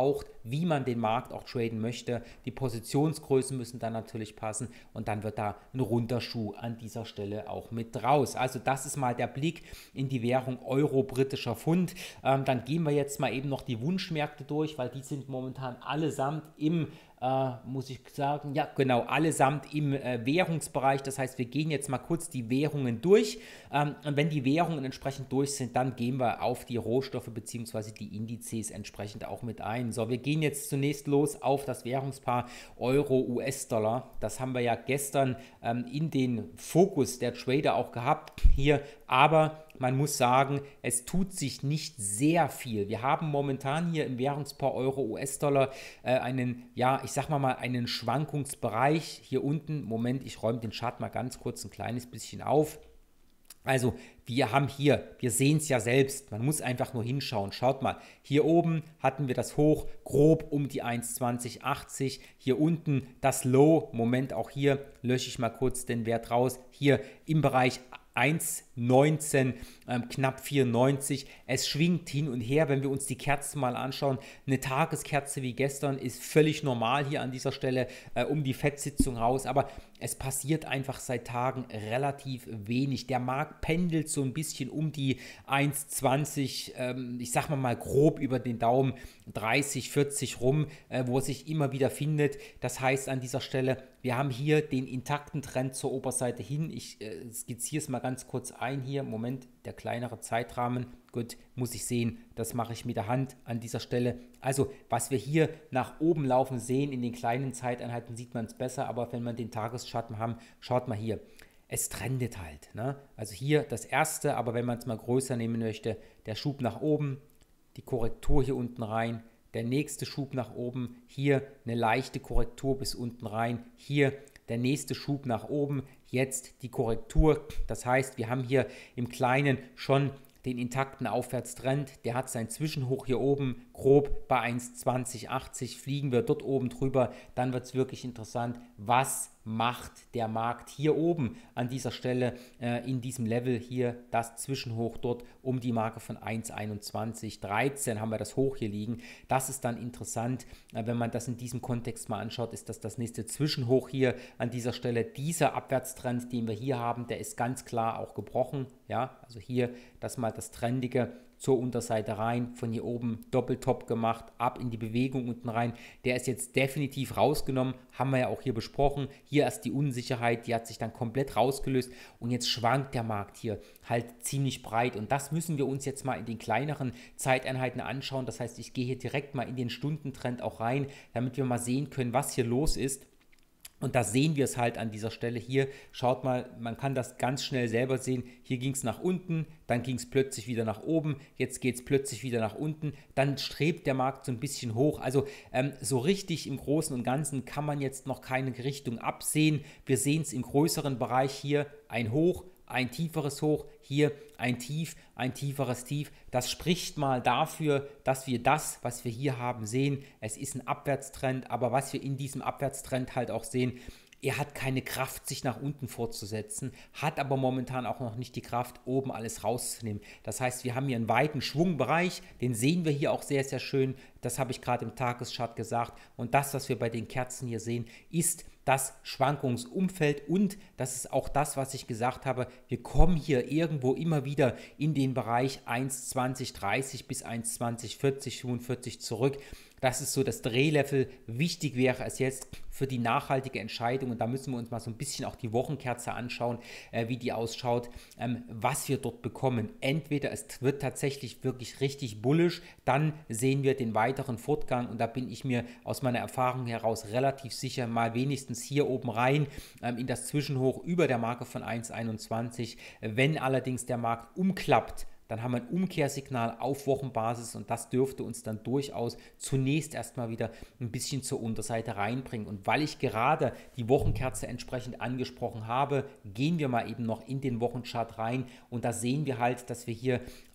A: wie man den Markt auch traden möchte. Die Positionsgrößen müssen dann natürlich passen und dann wird da ein runder Schuh an dieser Stelle auch mit raus. Also das ist mal der Blick in die Währung Euro, britischer Pfund. Ähm, dann gehen wir jetzt mal eben noch die Wunschmärkte durch, weil die sind momentan allesamt im Äh, muss ich sagen, ja genau, allesamt im äh, Währungsbereich. Das heißt, wir gehen jetzt mal kurz die Währungen durch ähm, und wenn die Währungen entsprechend durch sind, dann gehen wir auf die Rohstoffe bzw. die Indizes entsprechend auch mit ein. So, wir gehen jetzt zunächst los auf das Währungspaar Euro-U S-Dollar. Das haben wir ja gestern ähm, in den Fokus der Trader auch gehabt hier, aber man muss sagen, es tut sich nicht sehr viel. Wir haben momentan hier im Währungspaar Euro-U S-Dollar äh, einen, ja, ich sag mal mal, einen Schwankungsbereich hier unten. Moment, ich räume den Chart mal ganz kurz ein kleines bisschen auf. Also wir haben hier, wir sehen es ja selbst, man muss einfach nur hinschauen. Schaut mal, hier oben hatten wir das Hoch grob um die eins zwanzig achtzig. Hier unten das Low, Moment, auch hier lösche ich mal kurz den Wert raus. Hier im Bereich eins neunzehn, ähm, knapp vierundneunzig. Es schwingt hin und her, wenn wir uns die Kerzen mal anschauen. Eine Tageskerze wie gestern ist völlig normal hier an dieser Stelle äh, um die Fed-Sitzung raus, aber es passiert einfach seit Tagen relativ wenig. Der Markt pendelt so ein bisschen um die eins zwanzig, ähm, ich sag mal mal grob über den Daumen dreißig, vierzig rum, äh, wo er sich immer wieder findet. Das heißt an dieser Stelle, wir haben hier den intakten Trend zur Oberseite hin. Ich äh, skizziere es mal ganz kurz ein hier. Moment, der kleinere Zeitrahmen. Gut, muss ich sehen, das mache ich mit der Hand an dieser Stelle. Also, was wir hier nach oben laufen sehen, in den kleinen Zeiteinheiten sieht man es besser, aber wenn man den Tageschart haben, schaut mal hier. Es trendet halt. Ne? Also hier das erste, aber wenn man es mal größer nehmen möchte, der Schub nach oben, die Korrektur hier unten rein, der nächste Schub nach oben, hier eine leichte Korrektur bis unten rein, hier der nächste Schub nach oben, jetzt die Korrektur. Das heißt, wir haben hier im Kleinen schon den intakten Aufwärtstrend, der hat sein Zwischenhoch hier oben grob bei eins zwanzig achtzig, fliegen wir dort oben drüber, dann wird es wirklich interessant, was macht der Markt hier oben an dieser Stelle äh, in diesem Level hier, das Zwischenhoch dort um die Marke von eins einundzwanzig dreizehn haben wir das Hoch hier liegen. Das ist dann interessant, äh, wenn man das in diesem Kontext mal anschaut, ist das das nächste Zwischenhoch hier an dieser Stelle. Dieser Abwärtstrend, den wir hier haben, der ist ganz klar auch gebrochen, ja, also hier das mal das Trendige zur Unterseite rein, von hier oben Doppeltop gemacht, ab in die Bewegung unten rein. Der ist jetzt definitiv rausgenommen, haben wir ja auch hier besprochen. Hier erst die Unsicherheit, die hat sich dann komplett rausgelöst und jetzt schwankt der Markt hier halt ziemlich breit und das müssen wir uns jetzt mal in den kleineren Zeiteinheiten anschauen. Das heißt, ich gehe hier direkt mal in den Stundentrend auch rein, damit wir mal sehen können, was hier los ist. Und da sehen wir es halt an dieser Stelle hier. Schaut mal, man kann das ganz schnell selber sehen. Hier ging es nach unten, dann ging es plötzlich wieder nach oben, jetzt geht es plötzlich wieder nach unten. Dann strebt der Markt so ein bisschen hoch. Also ähm, so richtig im Großen und Ganzen kann man jetzt noch keine Richtung absehen. Wir sehen es im größeren Bereich hier, ein Hoch, ein tieferes Hoch, hier ein Tief, ein tieferes Tief. Das spricht mal dafür, dass wir das, was wir hier haben, sehen. Es ist ein Abwärtstrend, aber was wir in diesem Abwärtstrend halt auch sehen, er hat keine Kraft, sich nach unten fortzusetzen, hat aber momentan auch noch nicht die Kraft, oben alles rauszunehmen. Das heißt, wir haben hier einen weiten Schwungbereich, den sehen wir hier auch sehr, sehr schön. Das habe ich gerade im Tageschart gesagt. Und das, was wir bei den Kerzen hier sehen, ist das Schwankungsumfeld und das ist auch das, was ich gesagt habe, wir kommen hier irgendwo immer wieder in den Bereich eins zwanzig dreißig bis eins zwanzig vierzig, fünfundvierzig zurück. Das ist so das Drehlevel. Wichtig wäre es jetzt für die nachhaltige Entscheidung und da müssen wir uns mal so ein bisschen auch die Wochenkerze anschauen, äh, wie die ausschaut, ähm, was wir dort bekommen. Entweder es wird tatsächlich wirklich richtig bullisch, dann sehen wir den weiteren Fortgang und da bin ich mir aus meiner Erfahrung heraus relativ sicher, mal wenigstens hier oben rein ähm, in das Zwischenhoch über der Marke von eins einundzwanzig. Wenn allerdings der Markt umklappt, dann haben wir ein Umkehrsignal auf Wochenbasis und das dürfte uns dann durchaus zunächst erstmal wieder ein bisschen zur Unterseite reinbringen. Und weil ich gerade die Wochenkerze entsprechend angesprochen habe, gehen wir mal eben noch in den Wochenchart rein und da sehen wir halt, dass wir hier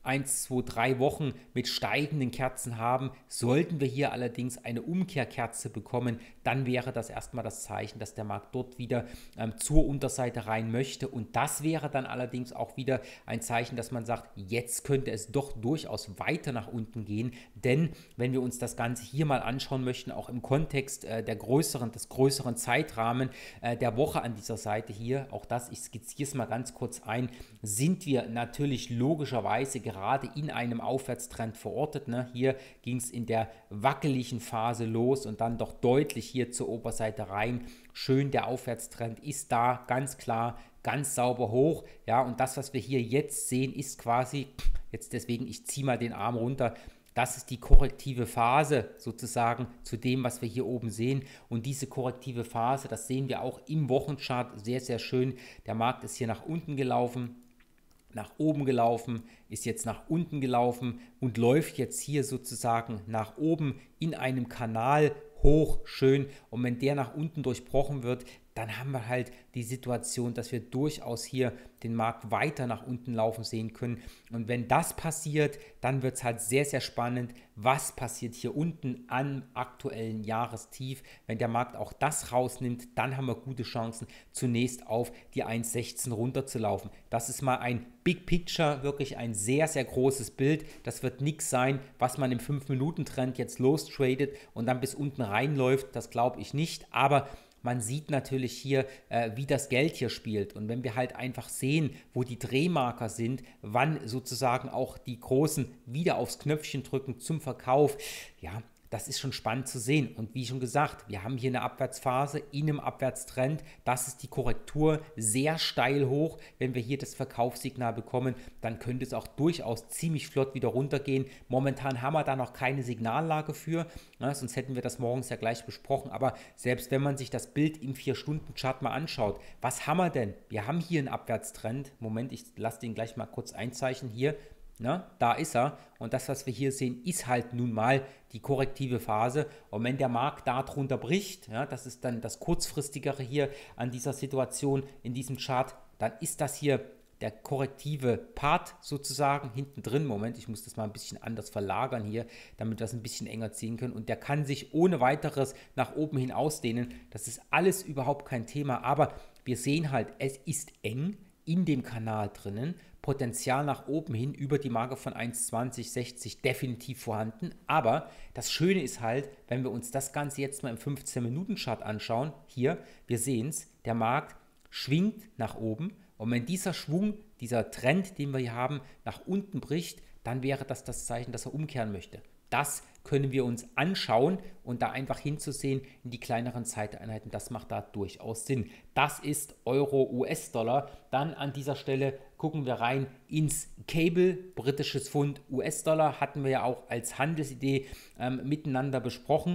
A: eins, zwei, drei Wochen mit steigenden Kerzen haben. Sollten wir hier allerdings eine Umkehrkerze bekommen, dann wäre das erstmal das Zeichen, dass der Markt dort wieder ähm, zur Unterseite rein möchte. Und das wäre dann allerdings auch wieder ein Zeichen, dass man sagt, jetzt könnte es doch durchaus weiter nach unten gehen. Denn wenn wir uns das Ganze hier mal anschauen möchten, auch im Kontext äh, der größeren, des größeren Zeitrahmen äh, der Woche an dieser Seite hier, auch das, ich skizziere es mal ganz kurz ein, sind wir natürlich logischerweise gerade in einem Aufwärtstrend verortet. Ne? Hier ging es in der wackeligen Phase los und dann doch deutlich hier zur Oberseite rein. Schön, der Aufwärtstrend ist da, ganz klar, ganz sauber hoch. Ja, und das, was wir hier jetzt sehen, ist quasi, jetzt deswegen, ich ziehe mal den Arm runter, das ist die korrektive Phase sozusagen zu dem, was wir hier oben sehen. Und diese korrektive Phase, das sehen wir auch im Wochenchart sehr, sehr schön. Der Markt ist hier nach unten gelaufen, nach oben gelaufen, ist jetzt nach unten gelaufen und läuft jetzt hier sozusagen nach oben in einem Kanal hoch, schön. Und wenn der nach unten durchbrochen wird, dann haben wir halt die Situation, dass wir durchaus hier den Markt weiter nach unten laufen sehen können. Und wenn das passiert, dann wird es halt sehr, sehr spannend, was passiert hier unten am aktuellen Jahrestief. Wenn der Markt auch das rausnimmt, dann haben wir gute Chancen, zunächst auf die eins sechzehn runterzulaufen. Das ist mal ein Big Picture, wirklich ein sehr, sehr großes Bild. Das wird nichts sein, was man im fünf Minuten Trend jetzt lostradet und dann bis unten reinläuft. Das glaube ich nicht, aber man sieht natürlich hier, äh, wie das Geld hier spielt. Und wenn wir halt einfach sehen, wo die Drehmarker sind, wann sozusagen auch die Großen wieder aufs Knöpfchen drücken zum Verkauf, ja, das ist schon spannend zu sehen. Und wie schon gesagt, wir haben hier eine Abwärtsphase in einem Abwärtstrend. Das ist die Korrektur, sehr steil hoch. Wenn wir hier das Verkaufssignal bekommen, dann könnte es auch durchaus ziemlich flott wieder runtergehen. Momentan haben wir da noch keine Signallage für, ne, sonst hätten wir das morgens ja gleich besprochen. Aber selbst wenn man sich das Bild im vier Stunden Chart mal anschaut, was haben wir denn? Wir haben hier einen Abwärtstrend. Moment, ich lasse den gleich mal kurz einzeichnen hier. Na, da ist er und das, was wir hier sehen, ist halt nun mal die korrektive Phase und wenn der Markt darunter bricht, ja, das ist dann das kurzfristigere hier an dieser Situation in diesem Chart, dann ist das hier der korrektive Part sozusagen hinten drin. Moment, ich muss das mal ein bisschen anders verlagern hier, damit wir das ein bisschen enger ziehen können und der kann sich ohne weiteres nach oben hin ausdehnen. Das ist alles überhaupt kein Thema, aber wir sehen halt, es ist eng in dem Kanal drinnen. Potenzial nach oben hin über die Marke von eins zwanzig sechzig definitiv vorhanden. Aber das Schöne ist halt, wenn wir uns das Ganze jetzt mal im fünfzehn Minuten Chart anschauen, hier, wir sehen es, der Markt schwingt nach oben und wenn dieser Schwung, dieser Trend, den wir hier haben, nach unten bricht, dann wäre das das Zeichen, dass er umkehren möchte. Das können wir uns anschauen und da einfach hinzusehen in die kleineren Zeiteinheiten, das macht da durchaus Sinn. Das ist Euro-U S-Dollar. Dann an dieser Stelle gucken wir rein ins Cable, britisches Pfund, U S-Dollar, hatten wir ja auch als Handelsidee ähm, miteinander besprochen.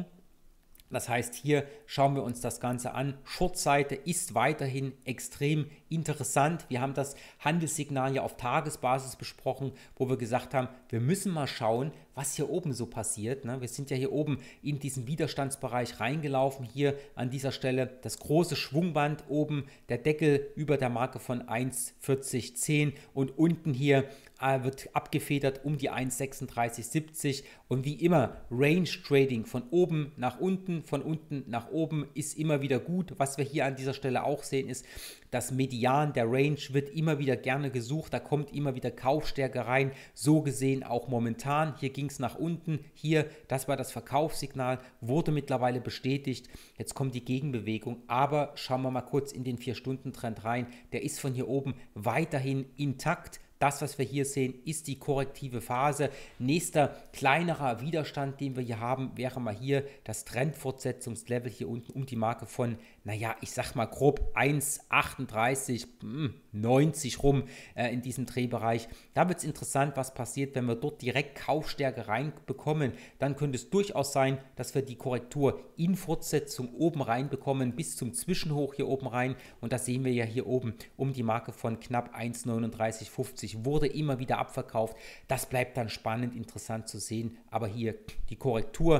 A: Das heißt, hier schauen wir uns das Ganze an. Short-Seite ist weiterhin extrem interessant. Wir haben das Handelssignal ja auf Tagesbasis besprochen, wo wir gesagt haben, wir müssen mal schauen, was hier oben so passiert. Ne? Wir sind ja hier oben in diesen Widerstandsbereich reingelaufen. Hier an dieser Stelle das große Schwungband oben, der Deckel über der Marke von eins vierzig zehn und unten hier äh, wird abgefedert um die eins sechsunddreißig siebzig und wie immer Range Trading von oben nach unten, von unten nach oben ist immer wieder gut. Was wir hier an dieser Stelle auch sehen ist, das Median der Range wird immer wieder gerne gesucht, da kommt immer wieder Kaufstärke rein, so gesehen auch momentan. Hier ging es nach unten, hier, das war das Verkaufssignal, wurde mittlerweile bestätigt. Jetzt kommt die Gegenbewegung, aber schauen wir mal kurz in den vier Stunden Trend rein. Der ist von hier oben weiterhin intakt. Das, was wir hier sehen, ist die korrektive Phase. Nächster kleinerer Widerstand, den wir hier haben, wäre mal hier das Trendfortsetzungslevel hier unten um die Marke von, naja, ich sag mal grob eins achtunddreißig neunzig rum äh, in diesem Drehbereich. Da wird es interessant, was passiert, wenn wir dort direkt Kaufstärke reinbekommen. Dann könnte es durchaus sein, dass wir die Korrektur in Fortsetzung oben reinbekommen, bis zum Zwischenhoch hier oben rein. Und das sehen wir ja hier oben um die Marke von knapp eins neununddreißig fünfzig. Wurde immer wieder abverkauft. Das bleibt dann spannend, interessant zu sehen. Aber hier die Korrektur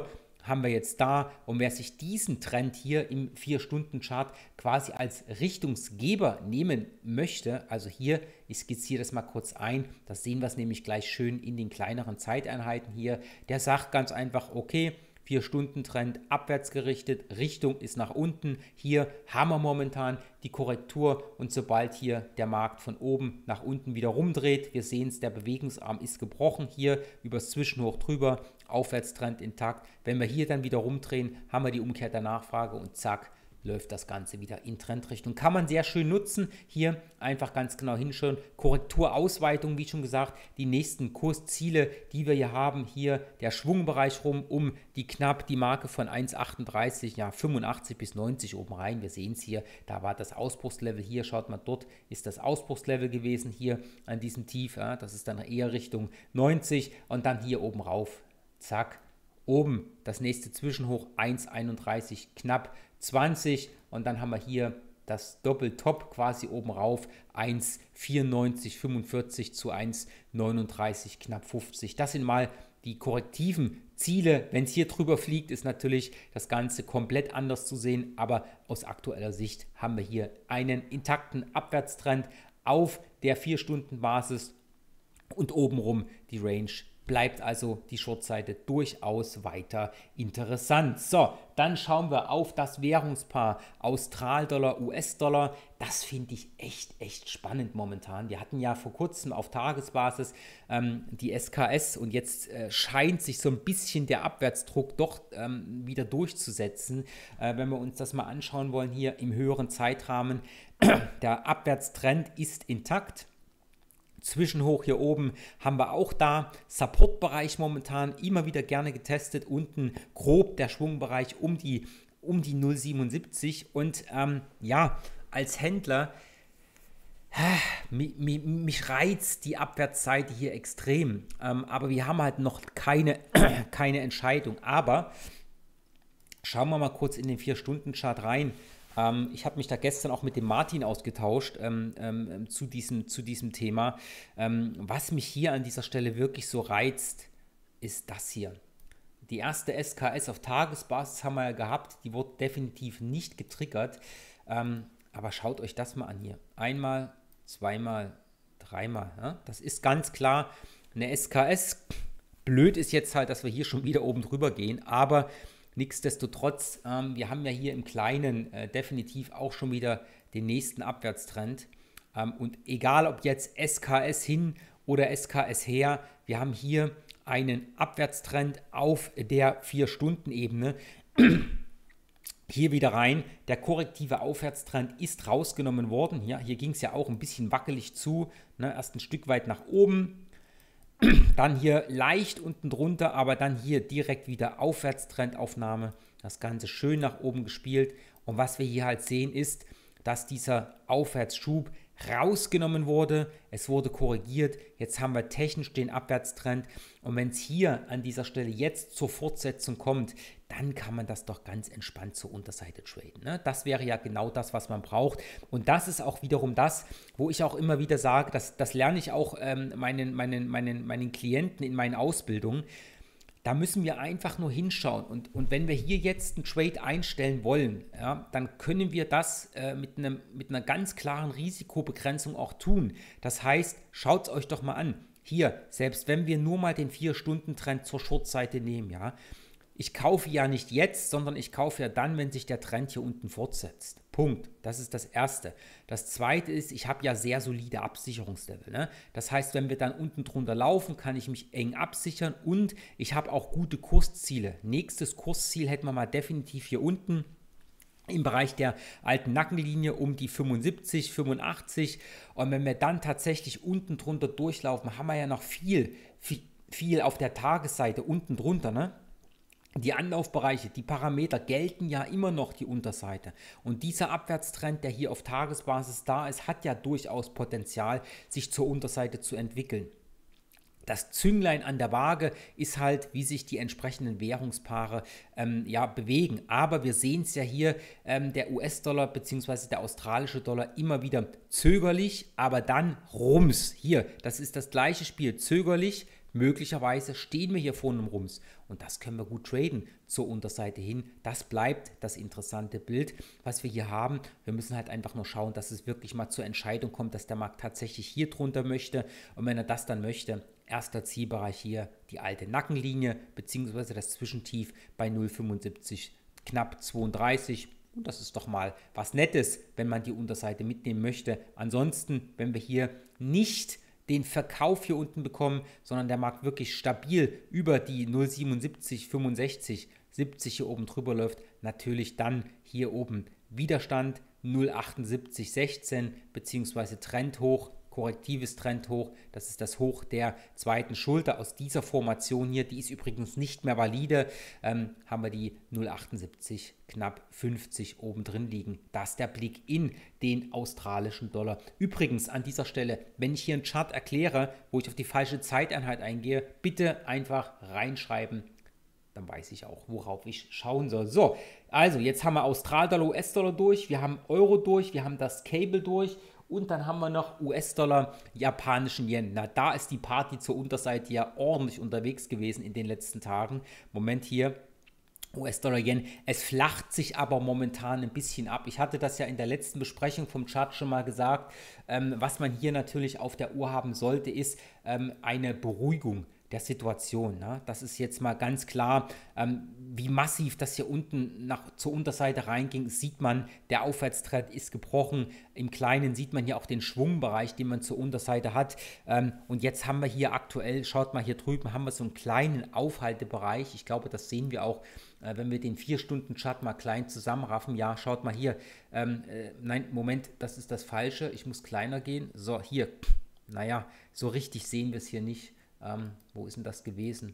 A: haben wir jetzt da. Und wer sich diesen Trend hier im vier Stunden Chart quasi als Richtungsgeber nehmen möchte, also hier, ich skizziere das mal kurz ein, das sehen wir es nämlich gleich schön in den kleineren Zeiteinheiten hier, der sagt ganz einfach, okay, vier Stunden Trend abwärts gerichtet, Richtung ist nach unten. Hier haben wir momentan die Korrektur und sobald hier der Markt von oben nach unten wieder rumdreht, wir sehen es, der Bewegungsarm ist gebrochen, hier übers Zwischenhoch drüber, Aufwärtstrend intakt. Wenn wir hier dann wieder rumdrehen, haben wir die Umkehr der Nachfrage und zack, läuft das Ganze wieder in Trendrichtung. Kann man sehr schön nutzen. Hier einfach ganz genau hinschauen. Korrekturausweitung, wie schon gesagt, die nächsten Kursziele, die wir hier haben, hier der Schwungbereich rum um die knapp die Marke von eins Komma achtunddreißig, ja fünfundachtzig bis neunzig oben rein. Wir sehen es hier, da war das Ausbruchslevel hier, schaut mal, dort ist das Ausbruchslevel gewesen, hier an diesem Tief, ja, das ist dann eher Richtung neunzig und dann hier oben rauf, zack, oben das nächste Zwischenhoch eins Komma einunddreißig knapp zwanzig und dann haben wir hier das Doppeltop quasi oben rauf, eins Komma vierundneunzig fünfundvierzig zu eins Komma neununddreißig knapp fünfzig. Das sind mal die korrektiven Ziele. Wenn es hier drüber fliegt, ist natürlich das Ganze komplett anders zu sehen, aber aus aktueller Sicht haben wir hier einen intakten Abwärtstrend auf der vier Stunden Basis und obenrum die Range bleibt also die Shortseite durchaus weiter interessant. So, dann schauen wir auf das Währungspaar Australdollar, U S-Dollar. Das finde ich echt, echt spannend momentan. Wir hatten ja vor kurzem auf Tagesbasis ähm, die S K S und jetzt äh, scheint sich so ein bisschen der Abwärtsdruck doch ähm, wieder durchzusetzen. Äh, wenn wir uns das mal anschauen wollen hier im höheren Zeitrahmen, der Abwärtstrend ist intakt. Zwischenhoch hier oben haben wir auch da, Supportbereich momentan immer wieder gerne getestet, unten grob der Schwungbereich um die, um die null Komma siebenundsiebzig und ähm, ja, als Händler, mich, mich, mich reizt die Abwärtsseite hier extrem, ähm, aber wir haben halt noch keine, keine Entscheidung, aber schauen wir mal kurz in den vier Stunden Chart rein. Ich habe mich da gestern auch mit dem Martin ausgetauscht ähm, ähm, zu, diesem, zu diesem Thema. Ähm, was mich hier an dieser Stelle wirklich so reizt, ist das hier. Die erste S K S auf Tagesbasis haben wir ja gehabt, die wurde definitiv nicht getriggert. Ähm, aber schaut euch das mal an hier. Einmal, zweimal, dreimal. Ja? Das ist ganz klar eine S K S. Blöd ist jetzt halt, dass wir hier schon wieder oben drüber gehen, aber nichtsdestotrotz, ähm, wir haben ja hier im Kleinen äh, definitiv auch schon wieder den nächsten Abwärtstrend. Ähm, und egal ob jetzt S K S hin oder S K S her, wir haben hier einen Abwärtstrend auf der vier Stunden Ebene. Hier wieder rein, der korrektive Aufwärtstrend ist rausgenommen worden. Ja, hier ging es ja auch ein bisschen wackelig zu, ne, erst ein Stück weit nach oben. Dann hier leicht unten drunter, aber dann hier direkt wieder Aufwärtstrendaufnahme. Das Ganze schön nach oben gespielt. Und was wir hier halt sehen ist, dass dieser Aufwärtsschub rausgenommen wurde. Es wurde korrigiert. Jetzt haben wir technisch den Abwärtstrend. Und wenn es hier an dieser Stelle jetzt zur Fortsetzung kommt, dann kann man das doch ganz entspannt zur Unterseite traden. Ne? Das wäre ja genau das, was man braucht. Und das ist auch wiederum das, wo ich auch immer wieder sage, das, das lerne ich auch ähm, meinen, meinen, meinen, meinen Klienten in meinen Ausbildungen. Da müssen wir einfach nur hinschauen. Und, und wenn wir hier jetzt einen Trade einstellen wollen, ja, dann können wir das äh, mit, einem, mit einer ganz klaren Risikobegrenzung auch tun. Das heißt, schaut es euch doch mal an. Hier, selbst wenn wir nur mal den vier Stunden Trend zur Shortseite nehmen, ja, ich kaufe ja nicht jetzt, sondern ich kaufe ja dann, wenn sich der Trend hier unten fortsetzt. Punkt. Das ist das Erste. Das Zweite ist, ich habe ja sehr solide Absicherungslevel. Ne? Das heißt, wenn wir dann unten drunter laufen, kann ich mich eng absichern und ich habe auch gute Kursziele. Nächstes Kursziel hätten wir mal definitiv hier unten im Bereich der alten Nackenlinie um die fünfundsiebzig, fünfundachtzig. Und wenn wir dann tatsächlich unten drunter durchlaufen, haben wir ja noch viel, viel, viel auf der Tagesseite unten drunter, ne? Die Anlaufbereiche, die Parameter gelten ja immer noch die Unterseite. Und dieser Abwärtstrend, der hier auf Tagesbasis da ist, hat ja durchaus Potenzial, sich zur Unterseite zu entwickeln. Das Zünglein an der Waage ist halt, wie sich die entsprechenden Währungspaare ähm, ja, bewegen. Aber wir sehen es ja hier, ähm, der U S-Dollar bzw. der australische Dollar immer wieder zögerlich, aber dann rums. Hier, das ist das gleiche Spiel, zögerlich, möglicherweise stehen wir hier vor einem Rums und das können wir gut traden zur Unterseite hin. Das bleibt das interessante Bild, was wir hier haben. Wir müssen halt einfach nur schauen, dass es wirklich mal zur Entscheidung kommt, dass der Markt tatsächlich hier drunter möchte und wenn er das dann möchte, erster Zielbereich hier die alte Nackenlinie beziehungsweise das Zwischentief bei null Komma fünfundsiebzig, knapp zweiunddreißig. Und das ist doch mal was Nettes, wenn man die Unterseite mitnehmen möchte. Ansonsten, wenn wir hier nicht den Verkauf hier unten bekommen, sondern der Markt wirklich stabil über die null Komma siebenundsiebzig, fünfundsechzig, siebzig hier oben drüber läuft, natürlich dann hier oben Widerstand null Komma achtundsiebzig sechzehn beziehungsweise Trend hoch, korrektives Trend hoch, das ist das Hoch der zweiten Schulter aus dieser Formation hier, die ist übrigens nicht mehr valide, ähm, haben wir die null Komma achtundsiebzig, knapp fünfzig oben drin liegen. Das ist der Blick in den australischen Dollar. Übrigens an dieser Stelle, wenn ich hier einen Chart erkläre, wo ich auf die falsche Zeiteinheit eingehe, bitte einfach reinschreiben, dann weiß ich auch, worauf ich schauen soll. So, also jetzt haben wir Australdollar, U S-Dollar durch, wir haben Euro durch, wir haben das Cable durch und dann haben wir noch U S-Dollar, japanischen Yen. Na, da ist die Party zur Unterseite ja ordentlich unterwegs gewesen in den letzten Tagen. Moment hier, U S-Dollar-Yen. Es flacht sich aber momentan ein bisschen ab. Ich hatte das ja in der letzten Besprechung vom Chart schon mal gesagt. Ähm, was man hier natürlich auf der Uhr haben sollte, ist ähm, eine Beruhigung der Situation. Ne? Das ist jetzt mal ganz klar, ähm, wie massiv das hier unten nach, zur Unterseite reinging, sieht man, der Aufwärtstrend ist gebrochen. Im Kleinen sieht man hier auch den Schwungbereich, den man zur Unterseite hat. Ähm, und jetzt haben wir hier aktuell, schaut mal hier drüben, haben wir so einen kleinen Aufhaltebereich. Ich glaube, das sehen wir auch, äh, wenn wir den vier Stunden Chart mal klein zusammenraffen. Ja, schaut mal hier. Ähm, äh, nein, Moment, das ist das Falsche. Ich muss kleiner gehen. So, hier. Naja, so richtig sehen wir es hier nicht. Ähm, wo ist denn das gewesen?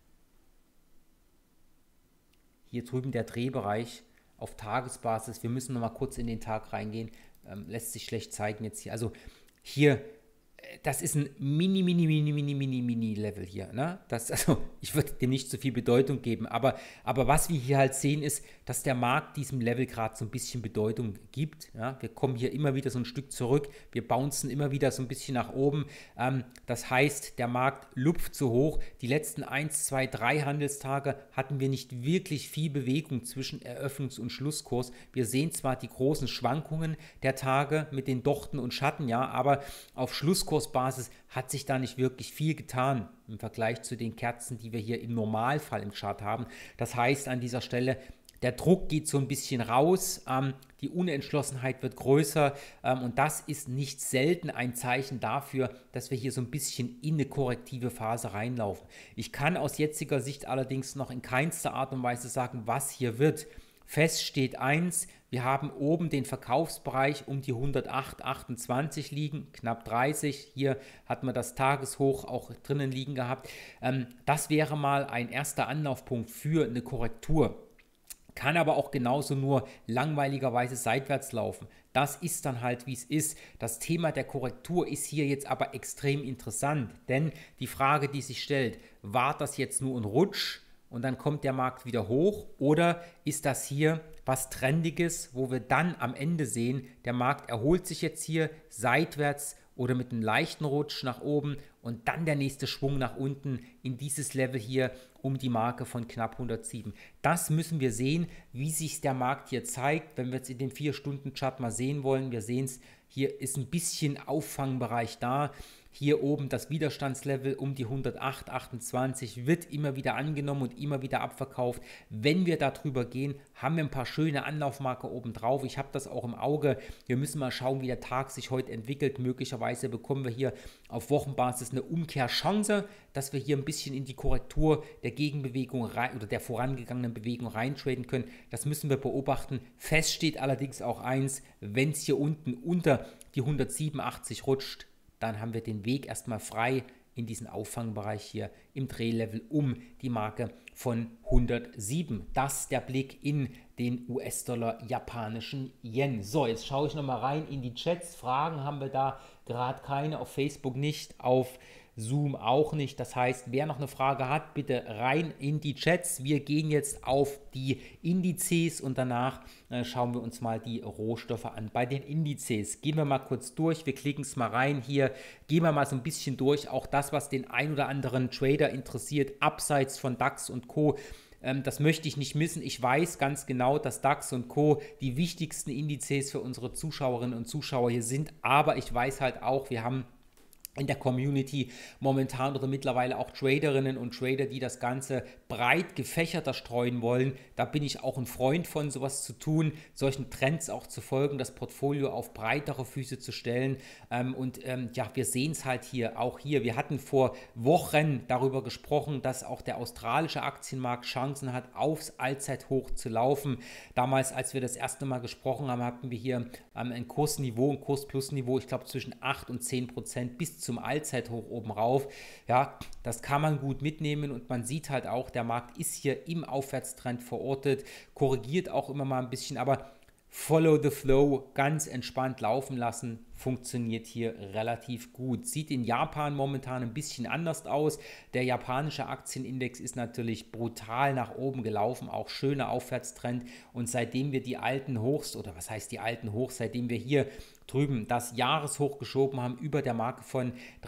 A: Hier drüben der Drehbereich auf Tagesbasis. Wir müssen noch mal kurz in den Tag reingehen. Ähm, lässt sich schlecht zeigen jetzt hier. Also hier, äh, das ist ein mini, mini, mini, mini, mini, mini Level hier. Ne? Das, also ich würde dem nicht so viel Bedeutung geben. Aber, aber was wir hier halt sehen ist, dass der Markt diesem Level gerade so ein bisschen Bedeutung gibt. Ja? Wir kommen hier immer wieder so ein Stück zurück. Wir bouncen immer wieder so ein bisschen nach oben. Ähm, das heißt, der Markt lupft so hoch. Die letzten eins, zwei, drei Handelstage hatten wir nicht wirklich viel Bewegung zwischen Eröffnungs- und Schlusskurs. Wir sehen zwar die großen Schwankungen der Tage mit den Dochten und Schatten, ja, aber auf Schlusskursbasis hat sich da nicht wirklich viel getan im Vergleich zu den Kerzen, die wir hier im Normalfall im Chart haben. Das heißt an dieser Stelle, der Druck geht so ein bisschen raus, ähm, die Unentschlossenheit wird größer ähm, und das ist nicht selten ein Zeichen dafür, dass wir hier so ein bisschen in eine korrektive Phase reinlaufen. Ich kann aus jetziger Sicht allerdings noch in keinster Art und Weise sagen, was hier wird. Fest steht eins, wir haben oben den Verkaufsbereich um die hundertacht Komma achtundzwanzig liegen, knapp dreißig. Hier hat man das Tageshoch auch drinnen liegen gehabt. Ähm, das wäre mal ein erster Anlaufpunkt für eine Korrektur. Kann aber auch genauso nur langweiligerweise seitwärts laufen. Das ist dann halt, wie es ist. Das Thema der Korrektur ist hier jetzt aber extrem interessant, denn die Frage, die sich stellt, war das jetzt nur ein Rutsch und dann kommt der Markt wieder hoch oder ist das hier was Trendiges, wo wir dann am Ende sehen, der Markt erholt sich jetzt hier seitwärts oder mit einem leichten Rutsch nach oben und dann der nächste Schwung nach unten in dieses Level hier um die Marke von knapp hundertsieben. Das müssen wir sehen, wie sich der Markt hier zeigt, wenn wir jetzt in den vier Stunden Chart mal sehen wollen. Wir sehen es, hier ist ein bisschen Auffangbereich da. Hier oben das Widerstandslevel um die hundertacht Komma achtundzwanzig wird immer wieder angenommen und immer wieder abverkauft. Wenn wir da drüber gehen, haben wir ein paar schöne Anlaufmarker oben drauf. Ich habe das auch im Auge. Wir müssen mal schauen, wie der Tag sich heute entwickelt. Möglicherweise bekommen wir hier auf Wochenbasis eine Umkehrchance, dass wir hier ein bisschen in die Korrektur der Gegenbewegung rein, oder der vorangegangenen Bewegung reintraden können. Das müssen wir beobachten. Fest steht allerdings auch eins, wenn es hier unten unter die hundertsiebenundachtzig rutscht, dann haben wir den Weg erstmal frei in diesen Auffangbereich hier im Drehlevel um die Marke von hundertsieben. Das ist der Blick in den U S-Dollar japanischen Yen. So, jetzt schaue ich nochmal rein in die Chats. Fragen haben wir da gerade keine, auf Facebook nicht, auf Zoom auch nicht. Das heißt, wer noch eine Frage hat, bitte rein in die Chats. Wir gehen jetzt auf die Indizes und danach äh, schauen wir uns mal die Rohstoffe an. Bei den Indizes gehen wir mal kurz durch. Wir klicken es mal rein hier. Gehen wir mal so ein bisschen durch. Auch das, was den ein oder anderen Trader interessiert, abseits von DAX und Co. Das möchte ich nicht missen. Ich weiß ganz genau, dass DAX und Co. die wichtigsten Indizes für unsere Zuschauerinnen und Zuschauer hier sind. Aber ich weiß halt auch, wir haben in der Community momentan oder mittlerweile auch Traderinnen und Trader, die das Ganze breit gefächerter streuen wollen. Da bin ich auch ein Freund von, sowas zu tun, solchen Trends auch zu folgen, das Portfolio auf breitere Füße zu stellen. Ähm, und ähm, ja, wir sehen es halt hier, auch hier. Wir hatten vor Wochen darüber gesprochen, dass auch der australische Aktienmarkt Chancen hat, aufs Allzeithoch zu laufen. Damals, als wir das erste Mal gesprochen haben, hatten wir hier ähm, ein Kursniveau, ein Kurs-Plus-Niveau, ich glaube zwischen acht und zehn Prozent bis zum Allzeithoch oben rauf. Ja, das kann man gut mitnehmen und man sieht halt auch, der Markt ist hier im Aufwärtstrend verortet, korrigiert auch immer mal ein bisschen, aber Follow the Flow, ganz entspannt laufen lassen, funktioniert hier relativ gut. Sieht in Japan momentan ein bisschen anders aus. Der japanische Aktienindex ist natürlich brutal nach oben gelaufen, auch schöner Aufwärtstrend. Und seitdem wir die alten Hochs, oder was heißt die alten Hochs, seitdem wir hier drüben das Jahreshoch geschoben haben, über der Marke von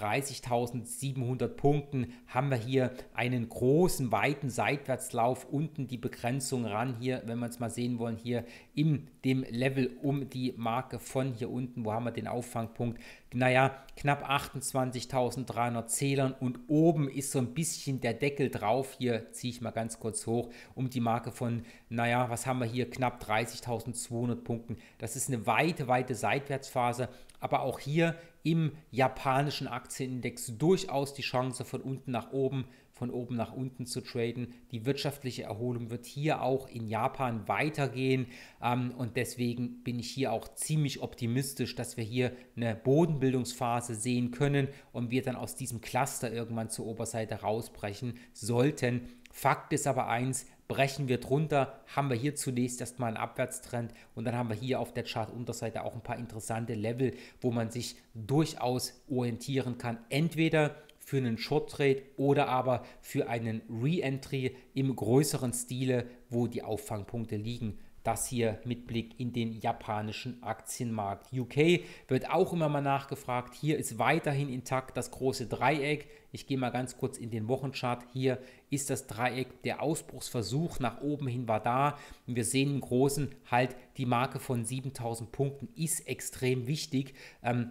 A: dreißigtausendsiebenhundert Punkten, haben wir hier einen großen, weiten Seitwärtslauf, unten die Begrenzung ran, hier, wenn wir es mal sehen wollen, hier in dem Level um die Marke von hier unten, wo haben wir den Auffangpunkt, naja, knapp achtundzwanzigtausenddreihundert Zählern und oben ist so ein bisschen der Deckel drauf, hier ziehe ich mal ganz kurz hoch, um die Marke von, naja, was haben wir hier, knapp dreißigtausendzweihundert Punkten, das ist eine weite, weite Seitwärtsphase, aber auch hier im japanischen Aktienindex durchaus die Chance von unten nach oben, von oben nach unten zu traden. Die wirtschaftliche Erholung wird hier auch in Japan weitergehen ähm, und deswegen bin ich hier auch ziemlich optimistisch, dass wir hier eine Bodenbildungsphase sehen können und wir dann aus diesem Cluster irgendwann zur Oberseite rausbrechen sollten. Fakt ist aber eins, brechen wir drunter, haben wir hier zunächst erstmal einen Abwärtstrend und dann haben wir hier auf der Chart-Unterseite auch ein paar interessante Level, wo man sich durchaus orientieren kann. Entweder für einen Short Trade oder aber für einen Re-Entry im größeren Stile, wo die Auffangpunkte liegen. Das hier mit Blick in den japanischen Aktienmarkt. U K wird auch immer mal nachgefragt. Hier ist weiterhin intakt das große Dreieck. Ich gehe mal ganz kurz in den Wochenchart. Hier ist das Dreieck. Der Ausbruchsversuch nach oben hin war da. Und wir sehen im Großen halt, die Marke von siebentausend Punkten ist extrem wichtig. Ähm,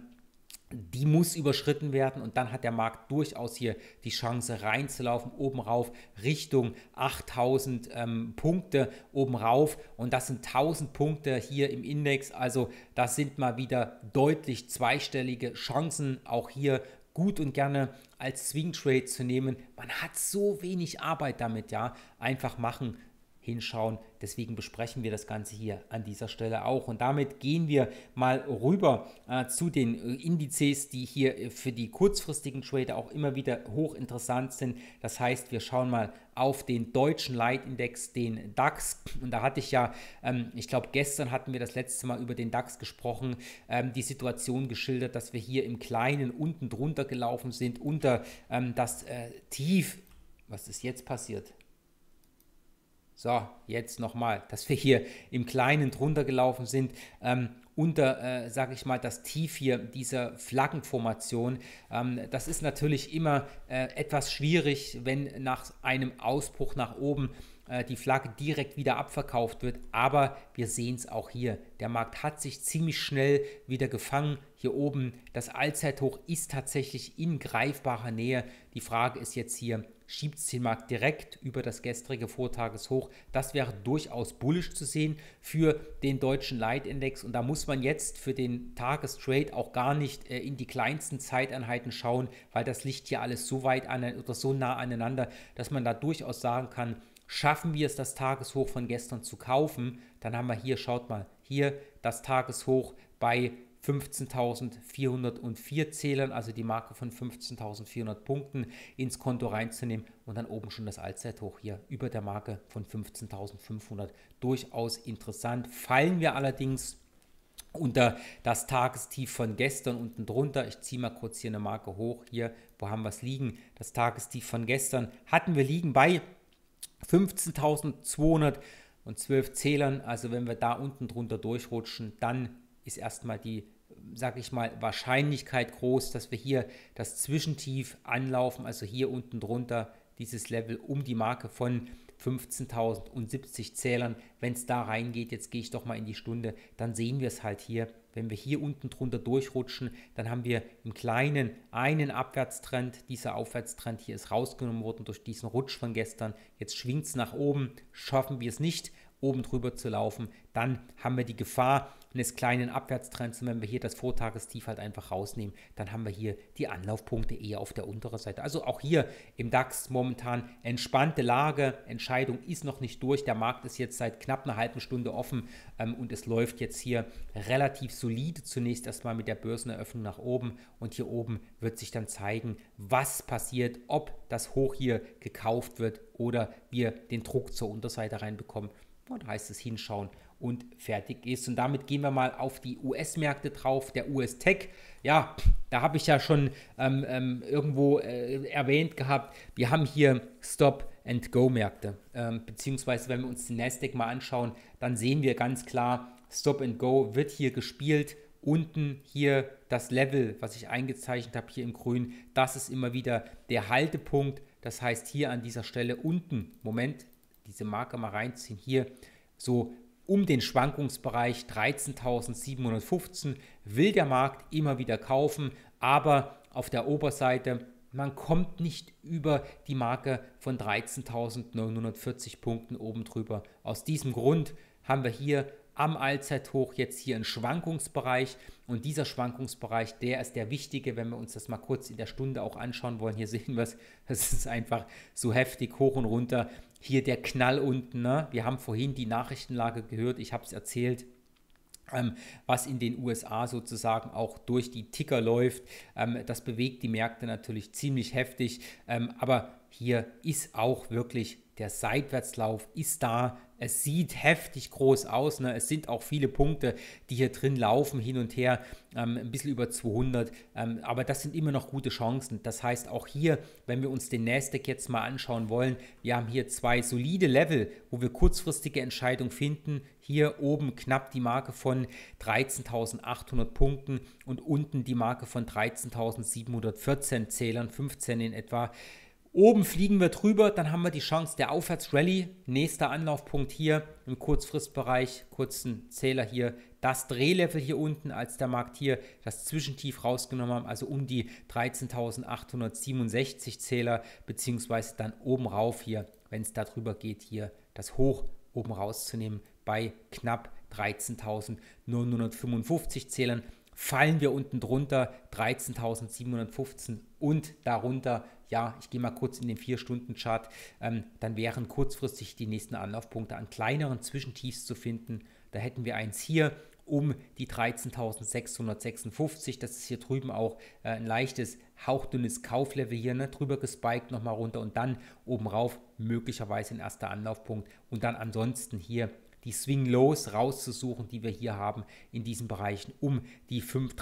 A: Die muss überschritten werden und dann hat der Markt durchaus hier die Chance reinzulaufen, oben rauf Richtung achttausend ähm, Punkte oben rauf und das sind tausend Punkte hier im Index, also das sind mal wieder deutlich zweistellige Chancen, auch hier gut und gerne als Swing Trade zu nehmen. Man hat so wenig Arbeit damit, ja, einfach machen, hinschauen. Deswegen besprechen wir das Ganze hier an dieser Stelle auch. Und damit gehen wir mal rüber äh, zu den äh, Indizes, die hier äh, für die kurzfristigen Trader auch immer wieder hochinteressant sind. Das heißt, wir schauen mal auf den deutschen Leitindex, den DAX. Und da hatte ich ja, ähm, ich glaube gestern hatten wir das letzte Mal über den DAX gesprochen, ähm, die Situation geschildert, dass wir hier im Kleinen unten drunter gelaufen sind, unter ähm, das äh, Tief. Was ist jetzt passiert? So, jetzt nochmal, dass wir hier im Kleinen drunter gelaufen sind, ähm, unter, äh, sage ich mal, das Tief hier dieser Flaggenformation. Ähm, das ist natürlich immer äh, etwas schwierig, wenn nach einem Ausbruch nach oben äh, die Flagge direkt wieder abverkauft wird, aber wir sehen es auch hier. Der Markt hat sich ziemlich schnell wieder gefangen. Hier oben, das Allzeithoch ist tatsächlich in greifbarer Nähe. Die Frage ist jetzt hier, schiebt es den Markt direkt über das gestrige Vortageshoch. Das wäre durchaus bullisch zu sehen für den deutschen Leitindex. Und da muss man jetzt für den Tagestrade auch gar nicht äh, in die kleinsten Zeiteinheiten schauen, weil das liegt hier alles so weit an oder so nah aneinander, dass man da durchaus sagen kann, schaffen wir es, das Tageshoch von gestern zu kaufen, dann haben wir hier, schaut mal, hier das Tageshoch bei fünfzehntausendvierhundertvier Zählern, also die Marke von fünfzehntausendvierhundert Punkten ins Konto reinzunehmen und dann oben schon das Allzeithoch hier über der Marke von fünfzehntausendfünfhundert. Durchaus interessant. Fallen wir allerdings unter das Tagestief von gestern unten drunter. Ich ziehe mal kurz hier eine Marke hoch. Hier, wo haben wir es liegen? Das Tagestief von gestern hatten wir liegen bei fünfzehntausendzweihundertzwölf Zählern. Also wenn wir da unten drunter durchrutschen, dann ist erstmal die, sage ich mal, Wahrscheinlichkeit groß, dass wir hier das Zwischentief anlaufen. Also hier unten drunter dieses Level um die Marke von fünfzehntausendsiebzig Zählern. Wenn es da reingeht, jetzt gehe ich doch mal in die Stunde, dann sehen wir es halt hier. Wenn wir hier unten drunter durchrutschen, dann haben wir im Kleinen einen Abwärtstrend. Dieser Aufwärtstrend hier ist rausgenommen worden durch diesen Rutsch von gestern. Jetzt schwingt es nach oben. Schaffen wir es nicht, oben drüber zu laufen, dann haben wir die Gefahr eines kleinen Abwärtstrends. Und wenn wir hier das Vortagestief halt einfach rausnehmen, dann haben wir hier die Anlaufpunkte eher auf der unteren Seite. Also auch hier im DAX momentan entspannte Lage. Entscheidung ist noch nicht durch. Der Markt ist jetzt seit knapp einer halben Stunde offen ähm, und es läuft jetzt hier relativ solide zunächst erstmal mit der Börseneröffnung nach oben. Und hier oben wird sich dann zeigen, was passiert, ob das Hoch hier gekauft wird oder wir den Druck zur Unterseite reinbekommen. Und da heißt es hinschauen und fertig ist. Und damit gehen wir mal auf die U S-Märkte drauf. Der U S-Tech, ja, da habe ich ja schon ähm, ähm, irgendwo äh, erwähnt gehabt, wir haben hier Stop-and-Go-Märkte. Ähm, beziehungsweise, wenn wir uns den Nasdaq mal anschauen, dann sehen wir ganz klar, Stop-and-Go wird hier gespielt. Unten hier das Level, was ich eingezeichnet habe, hier im Grün, das ist immer wieder der Haltepunkt. Das heißt, hier an dieser Stelle unten, Moment, diese Marke mal reinziehen, hier so um den Schwankungsbereich dreizehntausendsiebenhundertfünfzehn will der Markt immer wieder kaufen, aber auf der Oberseite, man kommt nicht über die Marke von dreizehntausendneunhundertvierzig Punkten oben drüber. Aus diesem Grund haben wir hier am Allzeithoch jetzt hier einen Schwankungsbereich und dieser Schwankungsbereich, der ist der wichtige, wenn wir uns das mal kurz in der Stunde auch anschauen wollen. Hier sehen wir es, das ist einfach so heftig hoch und runter. Hier der Knall unten, ne? Wir haben vorhin die Nachrichtenlage gehört, ich habe es erzählt, ähm, was in den U S A sozusagen auch durch die Ticker läuft. Ähm, das bewegt die Märkte natürlich ziemlich heftig, ähm, aber hier ist auch wirklich der Seitwärtslauf ist da. Es sieht heftig groß aus. Ne? Es sind auch viele Punkte, die hier drin laufen, hin und her, ähm, ein bisschen über zweihundert. Ähm, aber das sind immer noch gute Chancen. Das heißt, auch hier, wenn wir uns den Nasdaq jetzt mal anschauen wollen, wir haben hier zwei solide Level, wo wir kurzfristige Entscheidungen finden. Hier oben knapp die Marke von dreizehntausendachthundert Punkten und unten die Marke von dreizehntausendsiebenhundertvierzehn Zählern, fünfzehn in etwa. Oben fliegen wir drüber, dann haben wir die Chance der Aufwärtsrallye. Nächster Anlaufpunkt hier im Kurzfristbereich, kurzen Zähler hier, das Drehlevel hier unten, als der Markt hier das Zwischentief rausgenommen hat, also um die dreizehntausendachthundertsiebenundsechzig Zähler, beziehungsweise dann oben rauf hier, wenn es darüber geht, hier das Hoch oben rauszunehmen bei knapp dreizehntausendneunhundertfünfundfünfzig Zählern. Fallen wir unten drunter dreizehntausendsiebenhundertfünfzehn und darunter, ja, ich gehe mal kurz in den vier Stunden Chart, ähm, dann wären kurzfristig die nächsten Anlaufpunkte an kleineren Zwischentiefs zu finden. Da hätten wir eins hier um die dreizehntausendsechshundertsechsundfünfzig, das ist hier drüben auch äh, ein leichtes, hauchdünnes Kauflevel hier, ne, drüber gespiked, nochmal runter und dann oben rauf möglicherweise ein erster Anlaufpunkt und dann ansonsten hier die Swing Lows rauszusuchen, die wir hier haben in diesen Bereichen um die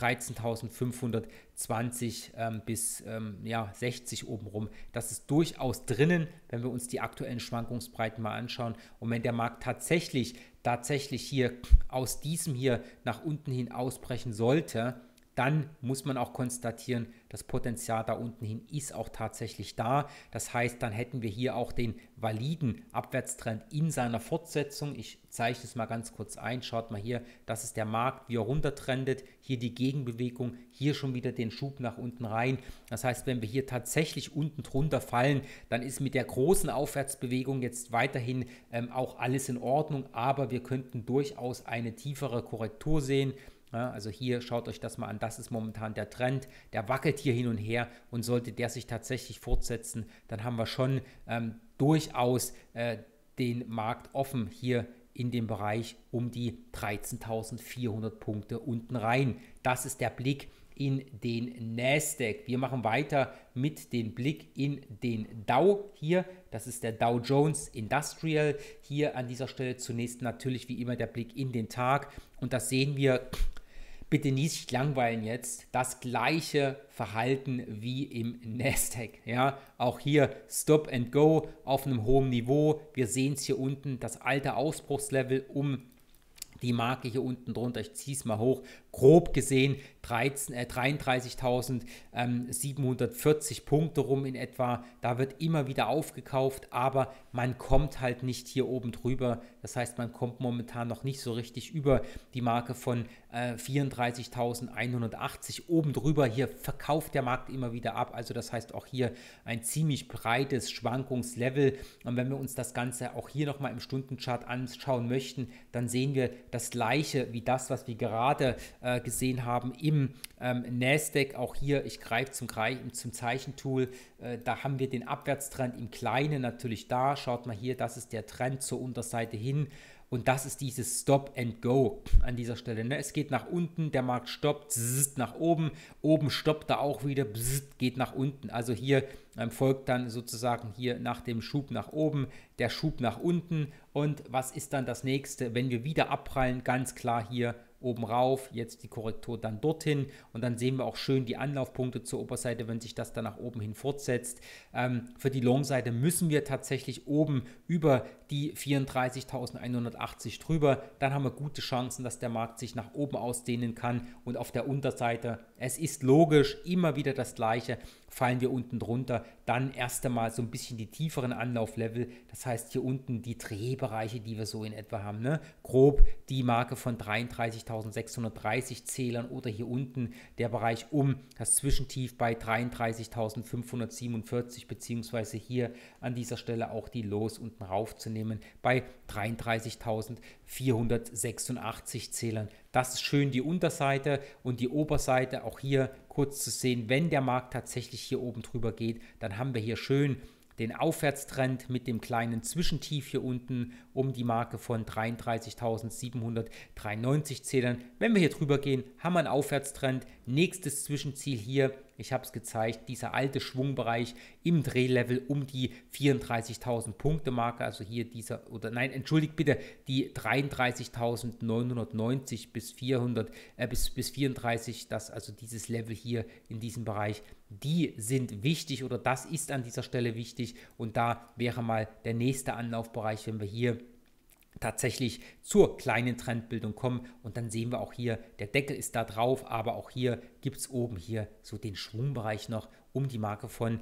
A: dreizehntausendfünfhundertzwanzig ähm, bis ähm, ja, sechzig oben rum. Das ist durchaus drinnen, wenn wir uns die aktuellen Schwankungsbreiten mal anschauen. Und wenn der Markt tatsächlich, tatsächlich hier aus diesem hier nach unten hin ausbrechen sollte, dann muss man auch konstatieren, das Potenzial da unten hin ist auch tatsächlich da. Das heißt, dann hätten wir hier auch den validen Abwärtstrend in seiner Fortsetzung. Ich zeichne es mal ganz kurz ein. Schaut mal hier, das ist der Markt, wie er runtertrendet. Hier die Gegenbewegung, hier schon wieder den Schub nach unten rein. Das heißt, wenn wir hier tatsächlich unten drunter fallen, dann ist mit der großen Aufwärtsbewegung jetzt weiterhin ähm, auch alles in Ordnung. Aber wir könnten durchaus eine tiefere Korrektur sehen. Ja, also hier schaut euch das mal an, das ist momentan der Trend, der wackelt hier hin und her und sollte der sich tatsächlich fortsetzen, dann haben wir schon ähm, durchaus äh, den Markt offen hier in dem Bereich um die dreizehntausendvierhundert Punkte unten rein. Das ist der Blick in den Nasdaq. Wir machen weiter mit dem Blick in den Dow hier. Das ist der Dow Jones Industrial. Hier an dieser Stelle zunächst natürlich wie immer der Blick in den Tag und das sehen wir bitte nicht langweilen jetzt, das gleiche Verhalten wie im Nasdaq. Ja, auch hier Stop and Go auf einem hohen Niveau. Wir sehen es hier unten, das alte Ausbruchslevel um die Marke hier unten drunter, ich ziehe es mal hoch, grob gesehen äh, dreiunddreißigtausendsiebenhundertvierzig Punkte rum in etwa. Da wird immer wieder aufgekauft, aber man kommt halt nicht hier oben drüber. Das heißt, man kommt momentan noch nicht so richtig über die Marke von äh, vierunddreißigtausendeinhundertachtzig. Oben drüber, hier verkauft der Markt immer wieder ab. Also das heißt auch hier ein ziemlich breites Schwankungslevel. Und wenn wir uns das Ganze auch hier nochmal im Stundenchart anschauen möchten, dann sehen wir das gleiche wie das, was wir gerade äh, gesehen haben im ähm, Nasdaq. Auch hier, ich greife zum, zum Zeichentool, äh, da haben wir den Abwärtstrend im Kleinen natürlich da. Schaut mal hier, das ist der Trend zur Unterseite hin. Und das ist dieses Stop and Go an dieser Stelle. Ne? Es geht nach unten, der Markt stoppt, zzzt, nach oben, oben stoppt er auch wieder, zzzt, geht nach unten. Also hier ähm, folgt dann sozusagen hier nach dem Schub nach oben der Schub nach unten. Und was ist dann das nächste? Wenn wir wieder abprallen, ganz klar hier oben rauf, jetzt die Korrektur dann dorthin und dann sehen wir auch schön die Anlaufpunkte zur Oberseite, wenn sich das dann nach oben hin fortsetzt. Ähm, für die Long-Seite müssen wir tatsächlich oben über die vierunddreißigtausendeinhundertachtzig drüber, dann haben wir gute Chancen, dass der Markt sich nach oben ausdehnen kann und auf der Unterseite, es ist logisch, immer wieder das Gleiche, fallen wir unten drunter, dann erst einmal so ein bisschen die tieferen Anlauflevel, das heißt hier unten die Drehbereiche, die wir so in etwa haben, ne? Grob die Marke von dreiunddreißigtausendsechshundertdreißig Zählern oder hier unten der Bereich um das Zwischentief bei dreiunddreißigtausendfünfhundertsiebenundvierzig beziehungsweise hier an dieser Stelle auch die Los unten raufzunehmen bei dreiunddreißigtausendvierhundertsechsundachtzig Zählern. Das ist schön die Unterseite und die Oberseite auch hier kurz zu sehen, wenn der Markt tatsächlich hier oben drüber geht, dann haben wir hier schön den Aufwärtstrend mit dem kleinen Zwischentief hier unten um die Marke von dreiunddreißigtausendsiebenhundertdreiundneunzig Zählern. Wenn wir hier drüber gehen, haben wir einen Aufwärtstrend. Nächstes Zwischenziel hier, ich habe es gezeigt, dieser alte Schwungbereich im Drehlevel um die vierunddreißigtausend Punkte Marke, also hier dieser, oder nein, entschuldigt bitte, die dreiunddreißigtausendneunhundertneunzig bis vierhundert, äh, bis, bis vierunddreißig, das, also dieses Level hier in diesem Bereich, die sind wichtig oder das ist an dieser Stelle wichtig und da wäre mal der nächste Anlaufbereich, wenn wir hier tatsächlich zur kleinen Trendbildung kommen und dann sehen wir auch hier, der Deckel ist da drauf, aber auch hier gibt es oben hier so den Schwungbereich noch um die Marke von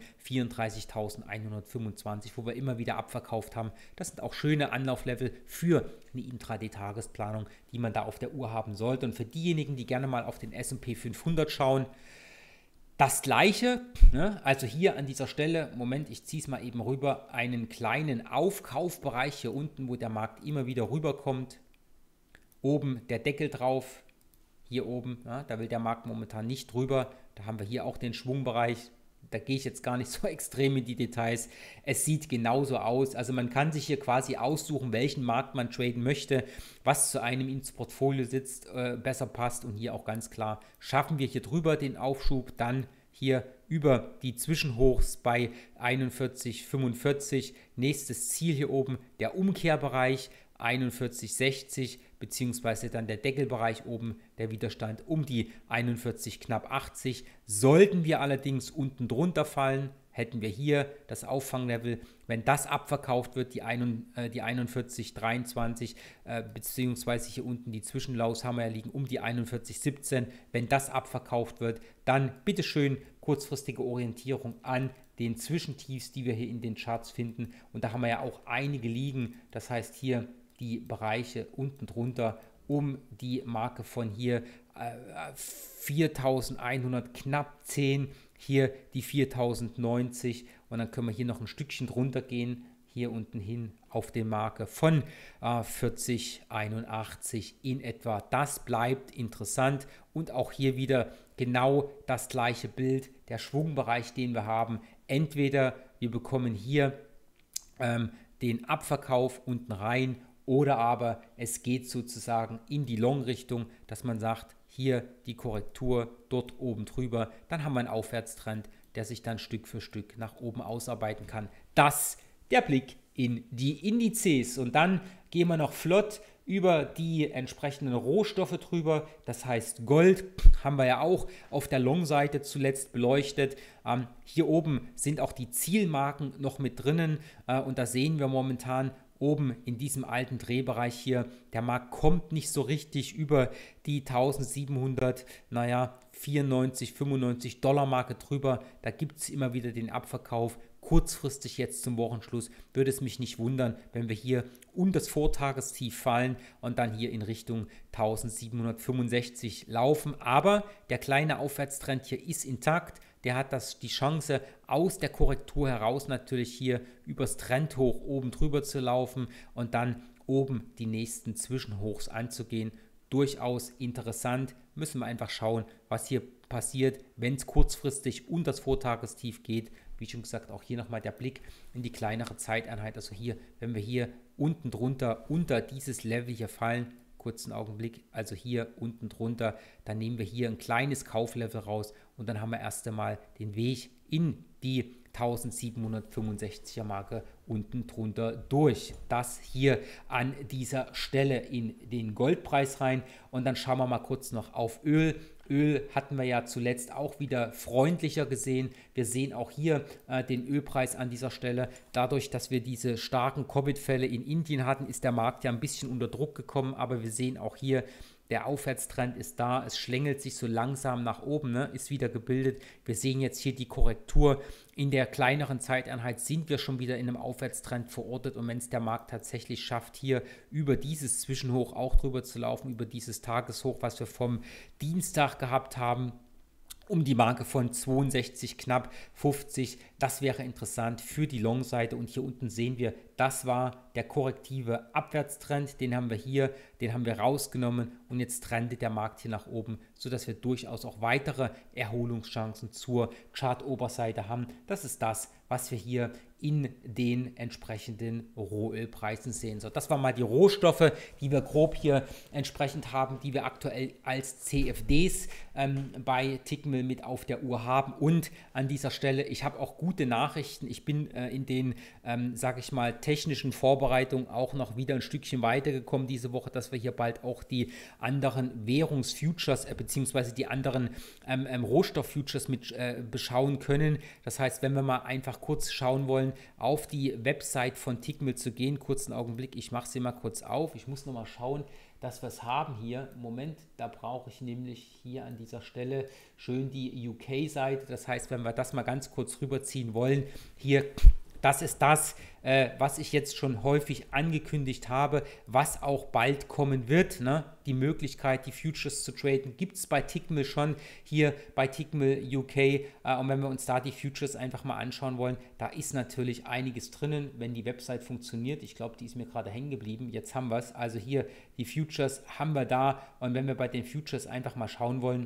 A: vierunddreißigtausendeinhundertfünfundzwanzig, wo wir immer wieder abverkauft haben. Das sind auch schöne Anlauflevel für eine Intraday-Tagesplanung, die man da auf der Uhr haben sollte. Und für diejenigen, die gerne mal auf den S und P fünfhundert schauen, das gleiche, ne? Also hier an dieser Stelle, Moment, ich ziehe es mal eben rüber, einen kleinen Aufkaufbereich hier unten, wo der Markt immer wieder rüberkommt. Oben der Deckel drauf, hier oben, ja, da will der Markt momentan nicht drüber. Da haben wir hier auch den Schwungbereich. Da gehe ich jetzt gar nicht so extrem in die Details. Es sieht genauso aus. Also man kann sich hier quasi aussuchen, welchen Markt man traden möchte, was zu einem ins Portfolio sitzt, äh, besser passt. Und hier auch ganz klar, schaffen wir hier drüber den Aufschub, dann hier über die Zwischenhochs bei einundvierzig Komma fünfundvierzig. Nächstes Ziel hier oben, der Umkehrbereich einundvierzig Komma sechzig, beziehungsweise dann der Deckelbereich oben, der Widerstand um die einundvierzig knapp achtzig. Sollten wir allerdings unten drunter fallen, hätten wir hier das Auffanglevel, wenn das abverkauft wird, die, ein, äh, die einundvierzig Komma dreiundzwanzig, äh, beziehungsweise hier unten die Zwischenlaus haben wir ja liegen um die einundvierzig Komma siebzehn. Wenn das abverkauft wird, dann bitteschön kurzfristige Orientierung an den Zwischentiefs, die wir hier in den Charts finden. Und da haben wir ja auch einige liegen. Das heißt hier die Bereiche unten drunter um die Marke von hier äh, viertausendeinhundert, knapp zehn, hier die viertausendneunzig und dann können wir hier noch ein Stückchen drunter gehen, hier unten hin auf die Marke von äh, vierzig Komma einundachtzig in etwa. Das bleibt interessant und auch hier wieder genau das gleiche Bild, der Schwungbereich, den wir haben. Entweder wir bekommen hier ähm, den Abverkauf unten rein oder aber es geht sozusagen in die Long-Richtung, dass man sagt, hier die Korrektur, dort oben drüber, dann haben wir einen Aufwärtstrend, der sich dann Stück für Stück nach oben ausarbeiten kann. Das der Blick in die Indizes und dann gehen wir noch flott über die entsprechenden Rohstoffe drüber, das heißt Gold haben wir ja auch auf der Long-Seite zuletzt beleuchtet. Ähm, hier oben sind auch die Zielmarken noch mit drinnen äh, und da sehen wir momentan oben in diesem alten Drehbereich hier, der Markt kommt nicht so richtig über die eintausendsiebenhundert, naja, vierundneunzig, fünfundneunzig Dollar Marke drüber. Da gibt es immer wieder den Abverkauf. Kurzfristig jetzt zum Wochenschluss würde es mich nicht wundern, wenn wir hier unter das Vortagestief fallen und dann hier in Richtung eintausendsiebenhundertfünfundsechzig laufen. Aber der kleine Aufwärtstrend hier ist intakt. Der hat das, die Chance, aus der Korrektur heraus natürlich hier übers Trendhoch oben drüber zu laufen und dann oben die nächsten Zwischenhochs anzugehen. Durchaus interessant. Müssen wir einfach schauen, was hier passiert, wenn es kurzfristig unter das Vortagestief geht. Wie schon gesagt, auch hier nochmal der Blick in die kleinere Zeiteinheit. Also hier, wenn wir hier unten drunter, unter dieses Level hier fallen, kurzen Augenblick, also hier unten drunter, dann nehmen wir hier ein kleines Kauflevel raus und dann haben wir erst einmal den Weg in die eintausendsiebenhundertfünfundsechziger Marke unten drunter durch. Das hier an dieser Stelle in den Goldpreis rein und dann schauen wir mal kurz noch auf Öl. Öl hatten wir ja zuletzt auch wieder freundlicher gesehen. Wir sehen auch hier äh, den Ölpreis an dieser Stelle. Dadurch, dass wir diese starken Covid-Fälle in Indien hatten, ist der Markt ja ein bisschen unter Druck gekommen. Aber wir sehen auch hier, der Aufwärtstrend ist da. Es schlängelt sich so langsam nach oben, ne? Ist wieder gebildet. Wir sehen jetzt hier die Korrektur. In der kleineren Zeiteinheit sind wir schon wieder in einem Aufwärtstrend verortet. Und wenn es der Markt tatsächlich schafft, hier über dieses Zwischenhoch auch drüber zu laufen, über dieses Tageshoch, was wir vom Dienstag gehabt haben, um die Marke von zweiundsechzig, knapp fünfzig. Das wäre interessant für die Long-Seite. Und hier unten sehen wir, das war der korrektive Abwärtstrend. Den haben wir hier, den haben wir rausgenommen. Und jetzt trendet der Markt hier nach oben, sodass wir durchaus auch weitere Erholungschancen zur Chart-Oberseite haben. Das ist das, was wir hier in den entsprechenden Rohölpreisen sehen. So, das waren mal die Rohstoffe, die wir grob hier entsprechend haben, die wir aktuell als C F Ds ähm, bei Tickmill mit auf der Uhr haben. Und an dieser Stelle, ich habe auch gute Nachrichten. Ich bin äh, in den, ähm, sage ich mal, technischen Vorbereitungen auch noch wieder ein Stückchen weitergekommen diese Woche, dass wir hier bald auch die anderen Währungsfutures äh, beziehungsweise die anderen ähm, ähm, Rohstofffutures mit äh, beschauen können. Das heißt, wenn wir mal einfach kurz schauen wollen, auf die Website von Tickmill zu gehen, kurzen Augenblick, ich mache sie mal kurz auf. Ich muss noch mal schauen, dass wir es haben hier. Moment, da brauche ich nämlich hier an dieser Stelle schön die U K-Seite. Das heißt, wenn wir das mal ganz kurz rüberziehen wollen, hier, das ist das, äh, was ich jetzt schon häufig angekündigt habe, was auch bald kommen wird. Ne? Die Möglichkeit, die Futures zu traden, gibt es bei Tickmill schon, hier bei Tickmill U K. Äh, und wenn wir uns da die Futures einfach mal anschauen wollen, da ist natürlich einiges drinnen, wenn die Website funktioniert. Ich glaube, die ist mir gerade hängen geblieben. Jetzt haben wir es. Also hier die Futures haben wir da. Und wenn wir bei den Futures einfach mal schauen wollen,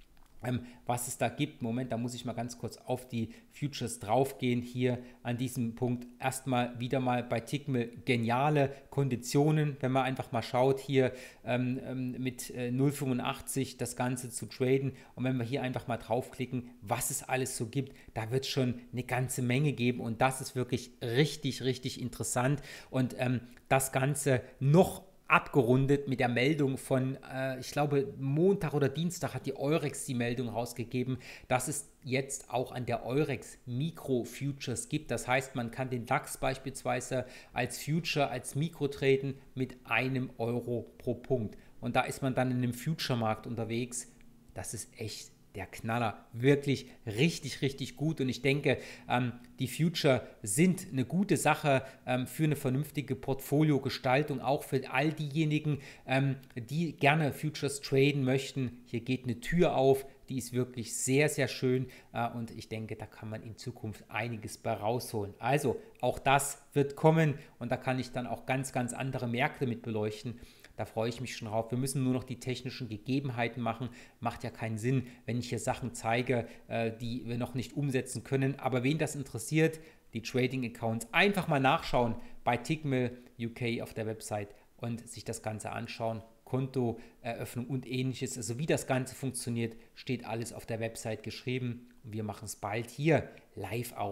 A: was es da gibt. Moment, da muss ich mal ganz kurz auf die Futures draufgehen. Hier an diesem Punkt erstmal wieder mal bei Tickmill geniale Konditionen. Wenn man einfach mal schaut, hier ähm, mit äh, null Komma fünfundachtzig das Ganze zu traden. Und wenn wir hier einfach mal draufklicken, was es alles so gibt, da wird es schon eine ganze Menge geben. Und das ist wirklich richtig, richtig interessant. Und ähm, das Ganze noch abgerundet mit der Meldung von, äh, ich glaube, Montag oder Dienstag hat die Eurex die Meldung rausgegeben, dass es jetzt auch an der Eurex Mikro-Futures gibt. Das heißt, man kann den DAX beispielsweise als Future, als Mikro traden mit einem Euro pro Punkt. Und da ist man dann in einem Future-Markt unterwegs. Das ist echt der Knaller. Wirklich richtig, richtig gut. Und ich denke, ähm, die Future sind eine gute Sache ähm, für eine vernünftige Portfoliogestaltung, auch für all diejenigen, ähm, die gerne Futures traden möchten. Hier geht eine Tür auf, die ist wirklich sehr, sehr schön äh, und ich denke, da kann man in Zukunft einiges bei rausholen. Also auch das wird kommen und da kann ich dann auch ganz, ganz andere Märkte mit beleuchten. Da freue ich mich schon drauf. Wir müssen nur noch die technischen Gegebenheiten machen. Macht ja keinen Sinn, wenn ich hier Sachen zeige, äh, die wir noch nicht umsetzen können. Aber wen das interessiert, die Trading-Accounts einfach mal nachschauen bei Tickmill U K auf der Website und sich das Ganze anschauen. Kontoeröffnung und ähnliches. Also wie das Ganze funktioniert, steht alles auf der Website geschrieben. Und wir machen es bald hier live auch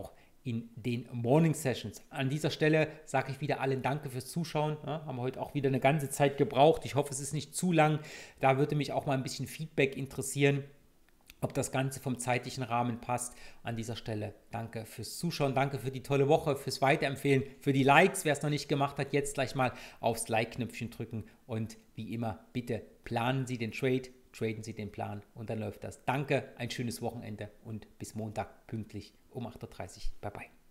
A: in den Morning Sessions. An dieser Stelle sage ich wieder allen Danke fürs Zuschauen. Ja, haben wir heute auch wieder eine ganze Zeit gebraucht. Ich hoffe, es ist nicht zu lang. Da würde mich auch mal ein bisschen Feedback interessieren, ob das Ganze vom zeitlichen Rahmen passt. An dieser Stelle danke fürs Zuschauen, danke für die tolle Woche, fürs Weiterempfehlen, für die Likes. Wer es noch nicht gemacht hat, jetzt gleich mal aufs Like-Knöpfchen drücken und wie immer, bitte planen Sie den Trade, traden Sie den Plan und dann läuft das. Danke, ein schönes Wochenende und bis Montag pünktlich um acht Uhr dreißig. Bye bye.